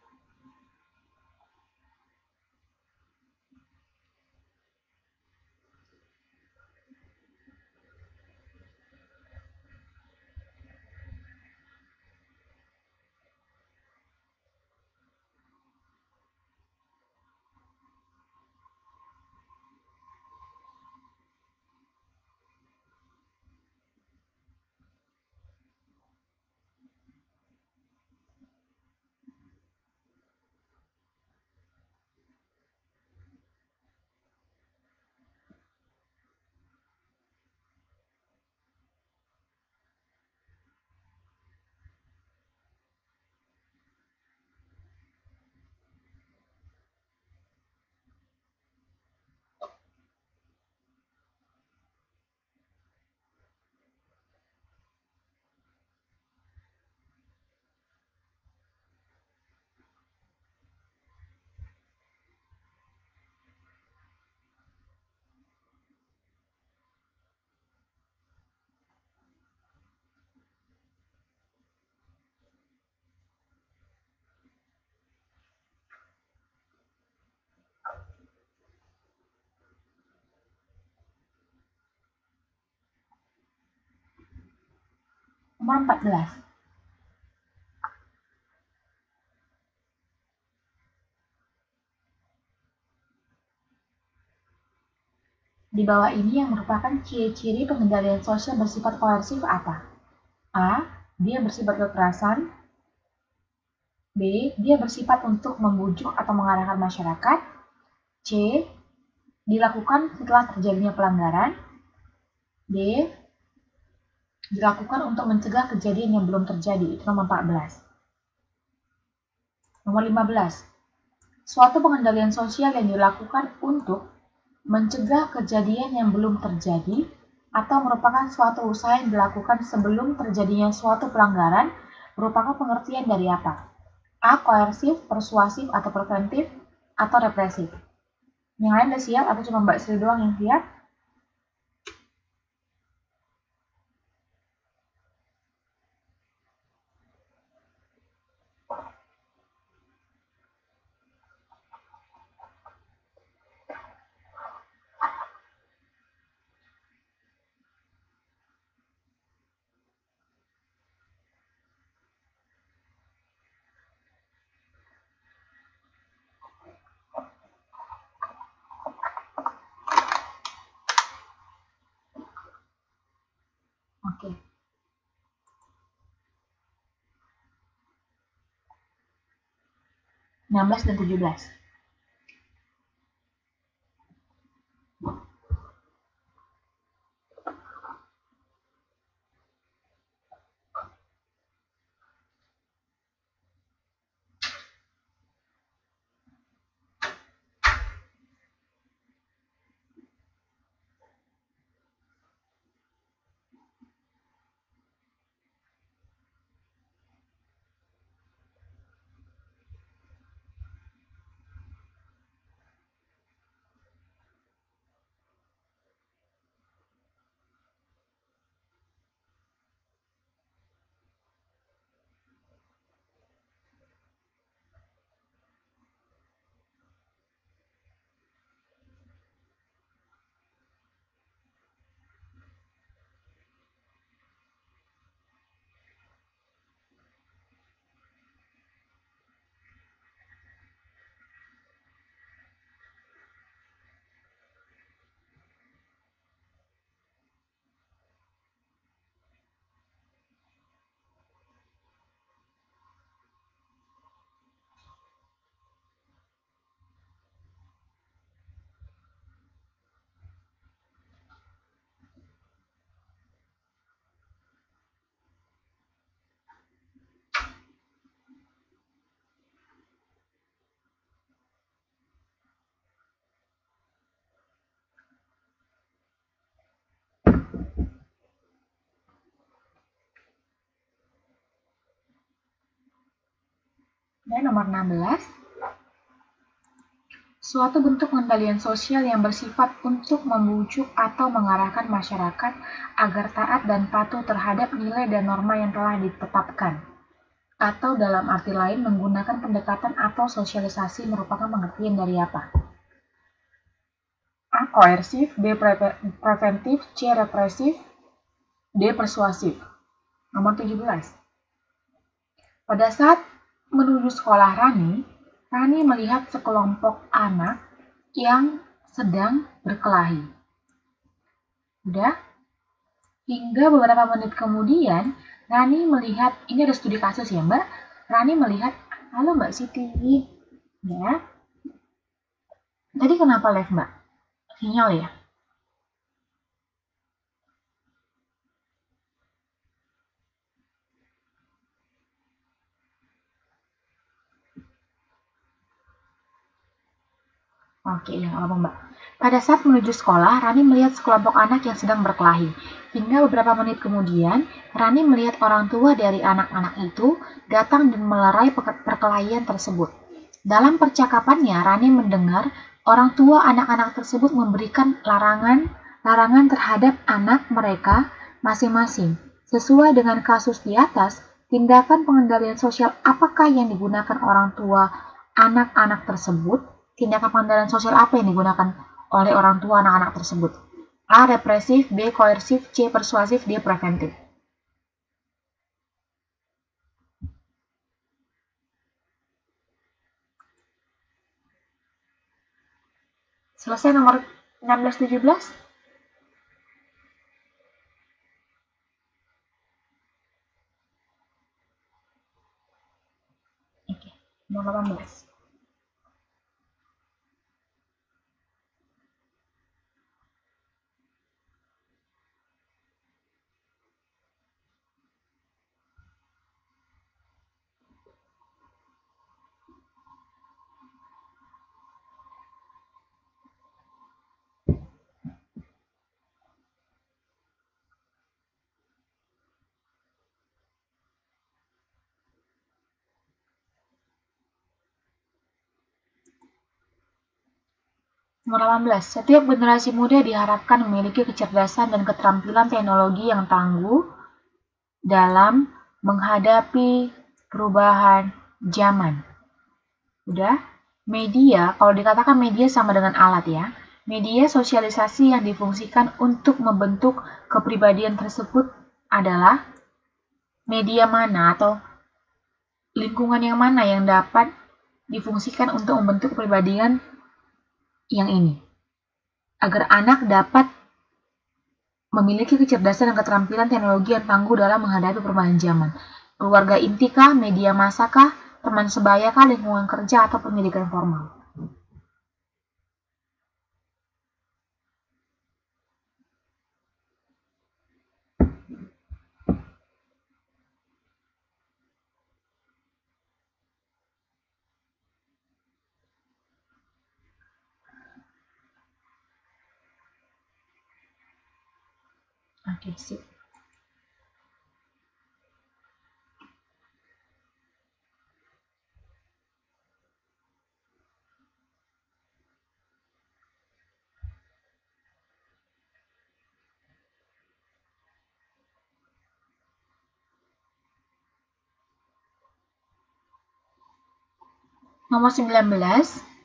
A: Nomor empat belas. Di bawah ini yang merupakan ciri-ciri pengendalian sosial bersifat koersif apa? A. Dia bersifat kekerasan. B. Dia bersifat untuk membujuk atau mengarahkan masyarakat. C. Dilakukan setelah terjadinya pelanggaran. D. Dilakukan untuk mencegah kejadian yang belum terjadi. Itu nomor empat belas. Nomor lima belas. Suatu pengendalian sosial yang dilakukan untuk mencegah kejadian yang belum terjadi atau merupakan suatu usaha yang dilakukan sebelum terjadinya suatu pelanggaran merupakan pengertian dari apa? A. Koersif, persuasif, atau preventif, atau represif. Yang lain udah siap atau cuma Mbak Sri doang yang siap? Oke. enam belas dan tujuh belas. Dan nomor enam belas, suatu bentuk pengendalian sosial yang bersifat untuk membujuk atau mengarahkan masyarakat agar taat dan patuh terhadap nilai dan norma yang telah ditetapkan. Atau dalam arti lain, menggunakan pendekatan atau sosialisasi merupakan pengertian dari apa? A. Koersif, B. Preventif, C. Represif, D. Persuasif. Nomor tujuh belas. Pada saat menuju sekolah Rani, Rani melihat sekelompok anak yang sedang berkelahi. Udah? Hingga beberapa menit kemudian, Rani melihat, ini ada studi kasus ya Mbak, Rani melihat, halo Mbak Siti, ya. Tadi kenapa live Mbak? Sinyal ya? Oke, yang apa Mbak? Pada saat menuju sekolah, Rani melihat sekelompok anak yang sedang berkelahi. Hingga beberapa menit kemudian, Rani melihat orang tua dari anak-anak itu datang dan melerai perkelahian tersebut. Dalam percakapannya, Rani mendengar orang tua anak-anak tersebut memberikan larangan larangan terhadap anak mereka masing-masing. Sesuai dengan kasus di atas, tindakan pengendalian sosial apakah yang digunakan orang tua anak-anak tersebut? Tindakan pengendalian sosial apa yang digunakan oleh orang tua anak-anak tersebut? A. Represif, B. Koersif, C. Persuasif, D. Preventif. Selesai nomor enam belas tujuh belas? Oke, nomor delapan belas. Nomor delapan belas. Setiap generasi muda diharapkan memiliki kecerdasan dan keterampilan teknologi yang tangguh dalam menghadapi perubahan zaman. Udah? Media, kalau dikatakan media sama dengan alat ya. Media sosialisasi yang difungsikan untuk membentuk kepribadian tersebut adalah media mana atau lingkungan yang mana yang dapat difungsikan untuk membentuk kepribadian yang ini, agar anak dapat memiliki kecerdasan dan keterampilan teknologi yang tangguh dalam menghadapi perubahan zaman. Keluarga inti kah, media massa kah, teman sebaya kah, lingkungan kerja, atau pendidikan formal. Oke, sip. Nomor sembilan belas.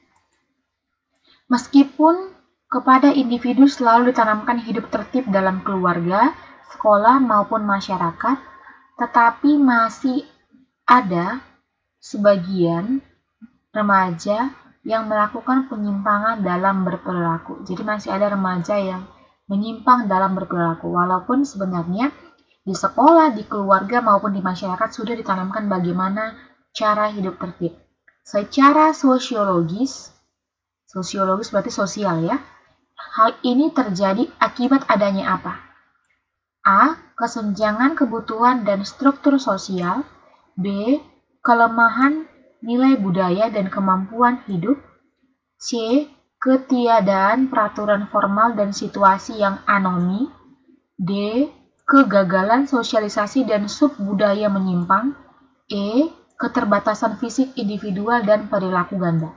A: Meskipun kepada individu selalu ditanamkan hidup tertib dalam keluarga, sekolah maupun masyarakat, tetapi masih ada sebagian remaja yang melakukan penyimpangan dalam berperilaku. Jadi masih ada remaja yang menyimpang dalam berperilaku, walaupun sebenarnya di sekolah, di keluarga maupun di masyarakat sudah ditanamkan bagaimana cara hidup tertib. Secara sosiologis, sosiologis berarti sosial ya, hal ini terjadi akibat adanya apa? A. Kesenjangan kebutuhan dan struktur sosial. B. Kelemahan nilai budaya dan kemampuan hidup. C. Ketiadaan peraturan formal dan situasi yang anomi. D. Kegagalan sosialisasi dan subbudaya menyimpang. E. keterbatasan fisik individual dan perilaku ganda.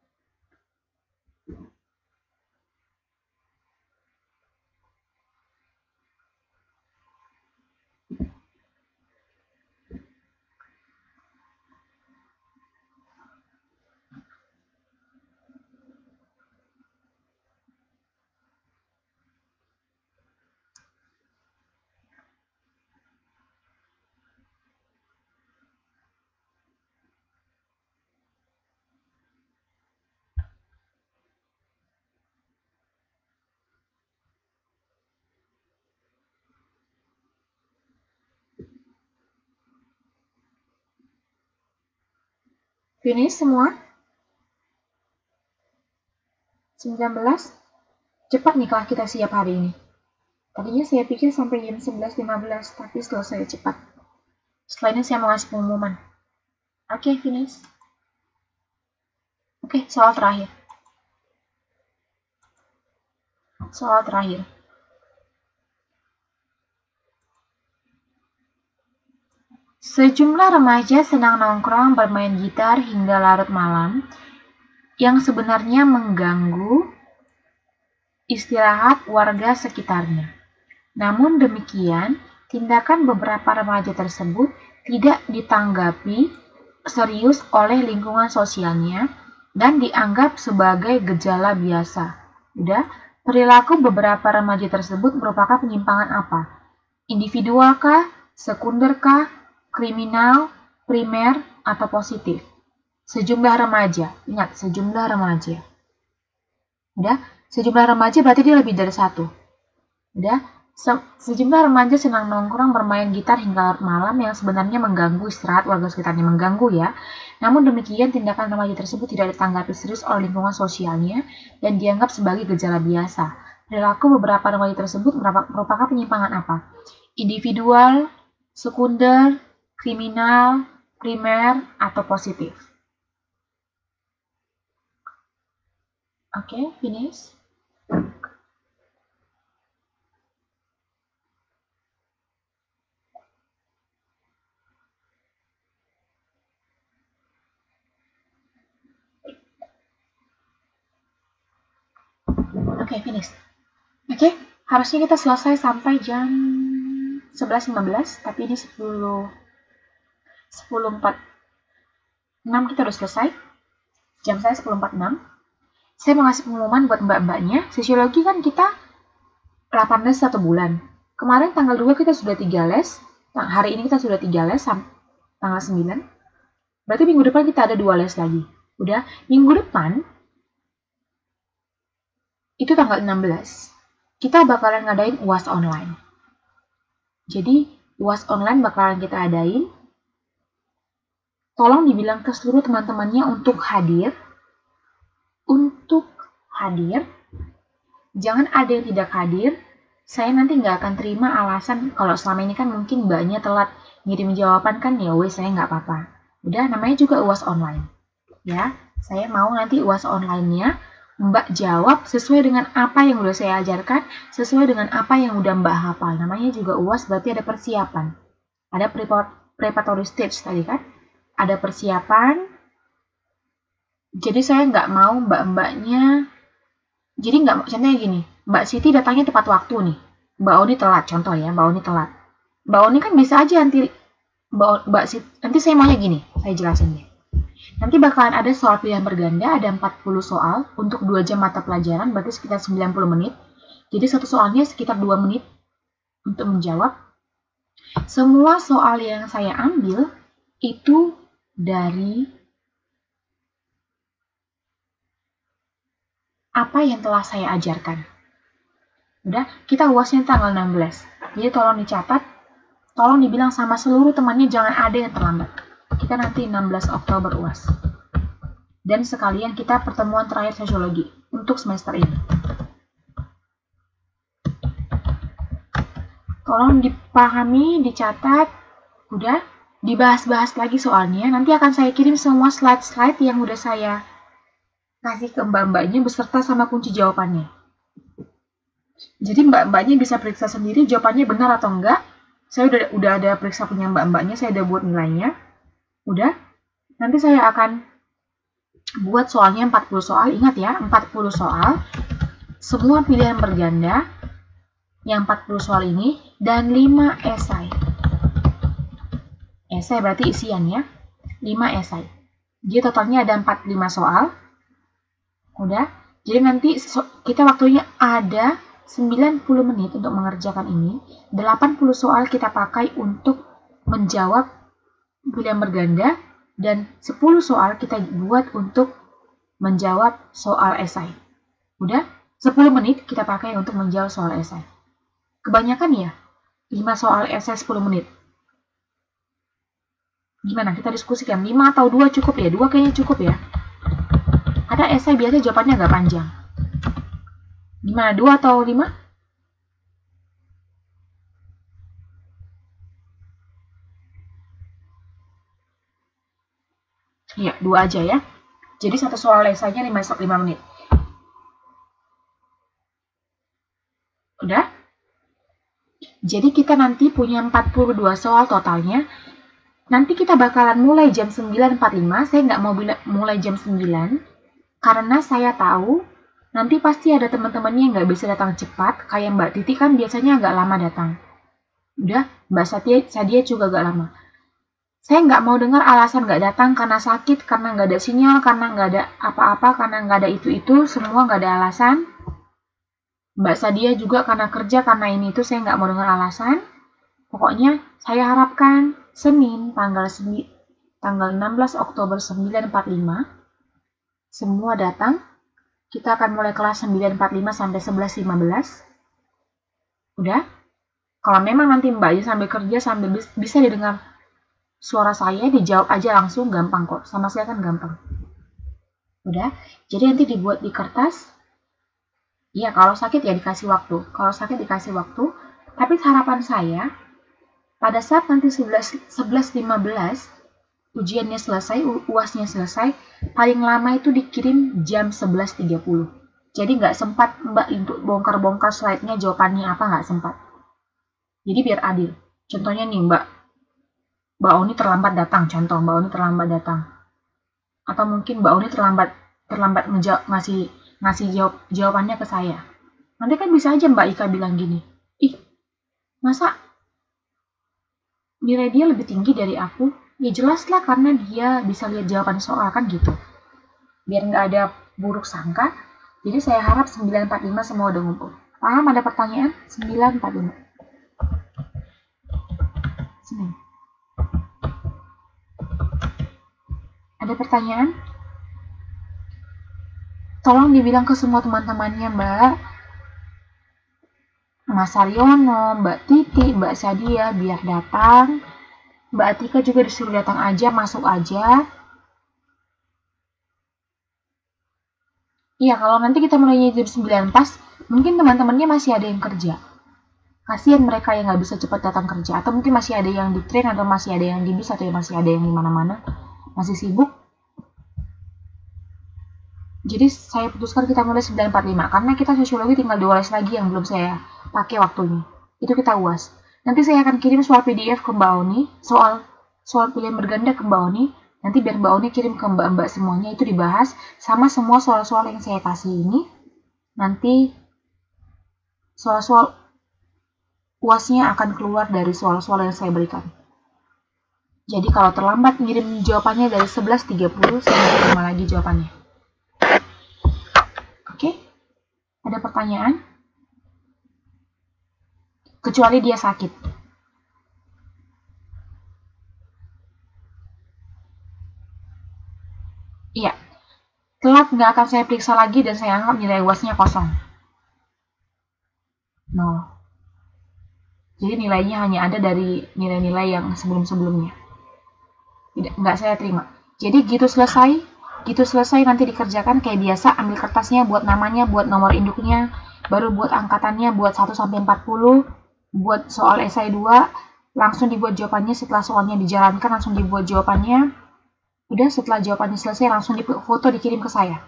A: Finish semua? sembilan belas? Cepat nih kalau kita siap hari ini. Tadinya saya pikir sampai jam sebelas lima belas, tapi selesai cepat. Setelah ini saya mau ngasih pengumuman. Oke, okay, finish. Oke, okay, soal terakhir. Soal terakhir. Sejumlah remaja senang nongkrong bermain gitar hingga larut malam, yang sebenarnya mengganggu istirahat warga sekitarnya. Namun demikian, tindakan beberapa remaja tersebut tidak ditanggapi serius oleh lingkungan sosialnya dan dianggap sebagai gejala biasa. Udah, perilaku beberapa remaja tersebut merupakan penyimpangan apa? Individualkah, sekunderkah, kriminal, primer, atau positif? Sejumlah remaja, ingat sejumlah remaja. Udah, sejumlah remaja berarti dia lebih dari satu. Udah, se sejumlah remaja senang nongkrong bermain gitar hingga larut malam yang sebenarnya mengganggu istirahat warga sekitarnya, mengganggu ya. Namun demikian tindakan remaja tersebut tidak ditanggapi serius oleh lingkungan sosialnya dan dianggap sebagai gejala biasa. Perilaku beberapa remaja tersebut merupakan penyimpangan apa? Individual, sekunder, kriminal, primer, atau positif. Oke, okay, finish. Oke, okay, finish. Oke, okay, harusnya kita selesai sampai jam sebelas lima belas, tapi ini sepuluh empat puluh enam kita udah selesai. Jam saya sepuluh empat puluh enam. Saya mau ngasih pengumuman buat mbak-mbaknya. Sosiologi kan kita delapan les satu bulan. Kemarin tanggal dua kita sudah tiga les. Hari ini kita sudah tiga les tanggal sembilan. Berarti minggu depan kita ada dua les lagi. Udah, minggu depan itu tanggal enam belas. Kita bakalan ngadain U A S online. Jadi, U A S online bakalan kita adain. Tolong dibilang ke seluruh teman-temannya untuk hadir. Untuk hadir. Jangan ada yang tidak hadir. Saya nanti nggak akan terima alasan kalau selama ini kan mungkin mbaknya telat ngirim jawaban kan ya wes saya nggak apa-apa. Udah, namanya juga U A S online. Ya, saya mau nanti U A S online-nya Mbak jawab sesuai dengan apa yang udah saya ajarkan, sesuai dengan apa yang udah Mbak hafal. Namanya juga U A S berarti ada persiapan. Ada preparatory stage tadi kan? Ada persiapan. Jadi saya nggak mau mbak-mbaknya, jadi nggak, contohnya gini, Mbak Siti datangnya tepat waktu nih, Mbak Oni telat, contoh ya, Mbak Oni telat. Mbak Oni kan bisa aja nanti, Mbak, Mbak Siti, nanti saya maunya gini, saya jelasin deh. Nanti bakalan ada soal pilihan berganda, ada empat puluh soal untuk dua jam mata pelajaran, berarti sekitar sembilan puluh menit. Jadi satu soalnya sekitar dua menit untuk menjawab. Semua soal yang saya ambil itu dari apa yang telah saya ajarkan. Udah, kita U A S-nya tanggal enam belas. Jadi tolong dicatat, tolong dibilang sama seluruh temannya jangan ada yang terlambat. Kita nanti enam belas Oktober U A S. Dan sekalian kita pertemuan terakhir sosiologi untuk semester ini. Tolong dipahami, dicatat, udah, dibahas-bahas lagi soalnya. Nanti akan saya kirim semua slide-slide yang udah saya kasih ke mbak-mbaknya beserta sama kunci jawabannya. Jadi mbak-mbaknya bisa periksa sendiri jawabannya benar atau enggak. Saya udah udah ada periksa punya mbak-mbaknya, saya udah buat nilainya. Udah. nanti saya akan buat soalnya empat puluh soal. Ingat ya, empat puluh soal, semua pilihan berganda, yang empat puluh soal ini, dan lima esai. Esai berarti isian ya, lima esai. Jadi totalnya ada empat puluh lima soal. Udah, jadi nanti kita waktunya ada sembilan puluh menit untuk mengerjakan ini. delapan puluh soal kita pakai untuk menjawab pilihan berganda, dan sepuluh soal kita buat untuk menjawab soal esai. Udah, sepuluh menit kita pakai untuk menjawab soal esai. Kebanyakan ya, lima soal esai sepuluh menit. Gimana, kita diskusikan, lima atau dua cukup ya? dua kayaknya cukup ya. Ada esai biasanya jawabannya agak panjang. Gimana, dua atau lima? Iya, dua aja ya. Jadi satu soal esainya lima menit. Udah? Jadi kita nanti punya empat puluh dua soal totalnya. Nanti kita bakalan mulai jam sembilan empat puluh lima. Saya nggak mau mulai jam sembilan. Karena saya tahu nanti pasti ada teman-temannya yang nggak bisa datang cepat. Kayak Mbak Titi kan biasanya agak lama datang. Udah, Mbak Sadia, Sadia juga agak lama. Saya nggak mau dengar alasan nggak datang karena sakit, karena nggak ada sinyal, karena nggak ada apa-apa, karena nggak ada itu-itu, semua nggak ada alasan. Mbak Sadia juga karena kerja, karena ini itu, saya nggak mau dengar alasan. Pokoknya saya harapkan Senin tanggal tanggal enam belas Oktober sembilan empat puluh lima semua datang. Kita akan mulai kelas sembilan empat puluh lima sampai sebelas lima belas. Udah? Kalau memang nanti Mbak sambil kerja sambil bisa didengar suara saya, dijawab aja langsung, gampang kok. Sama saya kan gampang. Udah? Jadi nanti dibuat di kertas. Iya, kalau sakit ya dikasih waktu. Kalau sakit dikasih waktu. Tapi harapan saya, pada saat nanti sebelas lima belas, ujiannya selesai, U A S-nya selesai, paling lama itu dikirim jam sebelas tiga puluh. Jadi nggak sempat Mbak untuk bongkar-bongkar slide-nya, jawabannya apa, nggak sempat. Jadi biar adil. Contohnya nih, Mbak. Mbak Oni terlambat datang, contoh Mbak Oni terlambat datang. Atau mungkin Mbak Oni terlambat terlambat ngejawab, ngasih ngasih jawab, jawabannya ke saya. Nanti kan bisa aja Mbak Ika bilang gini, ih, masa nilai dia lebih tinggi dari aku? Ya jelas lah, karena dia bisa lihat jawaban soal, kan gitu. Biar nggak ada buruk sangka, jadi saya harap sembilan empat puluh lima semua udah ngumpul. Paham, ada pertanyaan? sembilan empat puluh lima. Sini. Ada pertanyaan? Tolong dibilang ke semua teman-temannya, Mbak. Mas Saryono, Mbak Titi, Mbak Sadia, biar datang. Mbak Atika juga disuruh datang aja, masuk aja. Iya, kalau nanti kita mulainya jam sembilan pas, mungkin teman-temannya masih ada yang kerja. Kasihan mereka yang nggak bisa cepat datang kerja. Atau mungkin masih ada yang di train, atau masih ada yang di bis, atau masih ada yang di mana-mana. Masih sibuk. Jadi saya putuskan kita mulai sembilan empat puluh lima, karena kita sosiologi tinggal dua les lagi yang belum saya pakai waktunya. Itu kita U A S. Nanti saya akan kirim soal P D F ke Mbak Oni, soal soal pilihan berganda ke Mbak Oni. Nanti biar Mbak Oni kirim ke Mbak-Mbak semuanya, itu dibahas sama semua soal-soal yang saya kasih ini. Nanti soal-soal U A S-nya akan keluar dari soal-soal yang saya berikan. Jadi kalau terlambat ngirim jawabannya dari sebelas tiga puluh, saya terima lagi jawabannya. Oke, ada pertanyaan? Kecuali dia sakit. Iya, telat nggak akan saya periksa lagi dan saya anggap nilai U A S-nya kosong. nol. Jadi nilainya hanya ada dari nilai-nilai yang sebelum-sebelumnya. Tidak, nggak saya terima. Jadi gitu selesai. Gitu selesai nanti dikerjakan kayak biasa, ambil kertasnya, buat namanya, buat nomor induknya, baru buat angkatannya, buat satu sampai empat puluh, buat soal esai dua, langsung dibuat jawabannya. Setelah soalnya dijalankan langsung dibuat jawabannya. Udah, setelah jawabannya selesai langsung difoto, dikirim ke saya.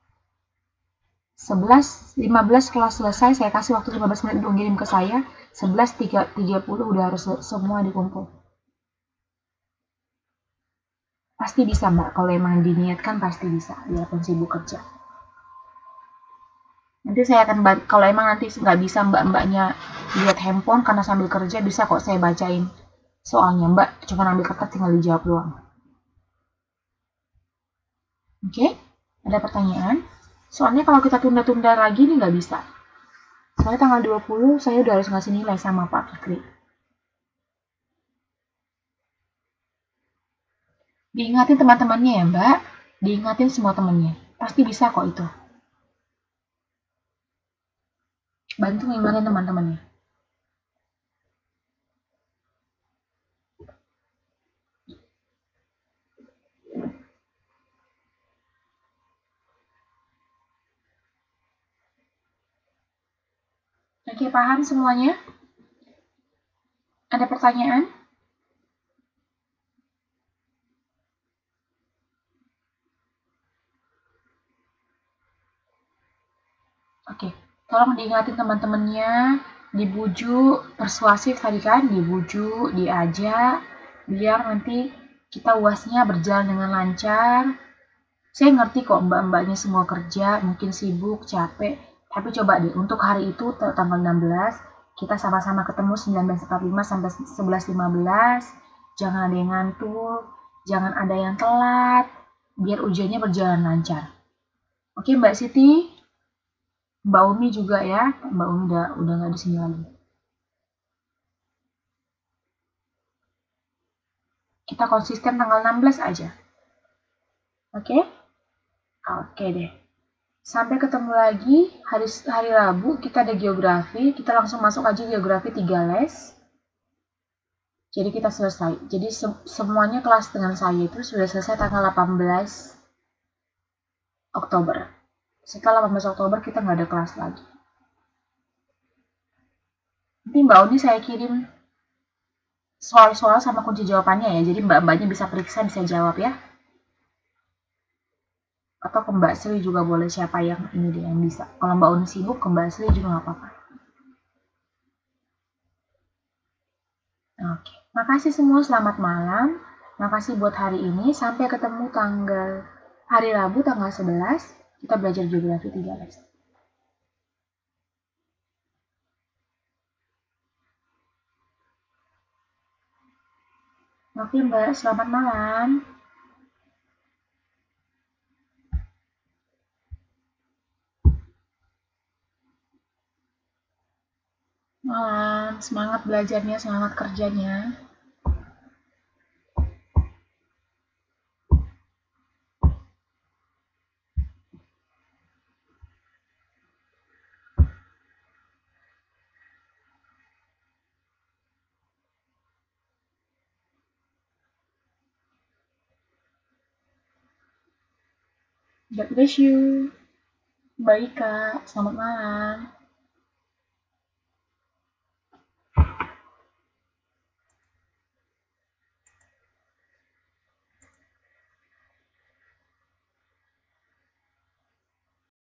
A: sebelas lima belas kelas selesai, saya kasih waktu lima belas menit untuk ngirim ke saya. sebelas tiga puluh udah harus semua dikumpul. Pasti bisa Mbak, kalau emang diniatkan pasti bisa, biarpun sibuk kerja. Nanti saya akan, kalau emang nanti nggak bisa mbak-mbaknya lihat handphone karena sambil kerja, bisa kok saya bacain soalnya. Mbak cuma ambil kertas tinggal dijawab doang. Oke, ada pertanyaan? Soalnya kalau kita tunda-tunda lagi ini nggak bisa. Soalnya tanggal dua puluh saya udah harus ngasih nilai sama Pak Fikri. Diingatin teman-temannya ya Mbak, diingatin semua temannya. Pasti bisa kok itu. Bantu ngingetin teman-temannya. Oke, paham semuanya? Ada pertanyaan? Oke, tolong diingatin teman-temannya, dibujuk, persuasif tadi kan, dibujuk, diajak, biar nanti kita uasnya berjalan dengan lancar. Saya ngerti kok mbak-mbaknya semua kerja, mungkin sibuk, capek, tapi coba deh untuk hari itu tanggal enam belas, kita sama-sama ketemu sembilan belas empat puluh lima sampai sebelas lima belas, jangan ada yang ngantuk, jangan ada yang telat, biar ujiannya berjalan lancar. Oke Mbak Siti? Mbak Umi juga ya, Mbak Umi udah udah nggak di sini lagi. Kita konsisten tanggal enam belas aja. Oke? Oke deh. Sampai ketemu lagi hari hari Rabu, kita ada geografi, kita langsung masuk aja geografi tiga les. Jadi kita selesai. Jadi se semuanya kelas dengan saya itu sudah selesai tanggal delapan belas Oktober. Setelah delapan belas Oktober kita nggak ada kelas lagi. Nanti Mbak Uni saya kirim soal-soal sama kunci jawabannya ya. Jadi mbak-mbaknya bisa periksa, bisa jawab ya. Atau ke Mbak Sri juga boleh, siapa yang ini dia yang bisa. Kalau Mbak Uni sibuk, ke Mbak Sri juga nggak apa-apa. Oke, makasih semua, selamat malam. Makasih buat hari ini. Sampai ketemu tanggal hari Rabu tanggal sebelas. Kita belajar geografi tiga les. Oke Mbak, selamat malam. Malam, semangat belajarnya, semangat kerjanya. God bless you. Baik Kak, selamat malam.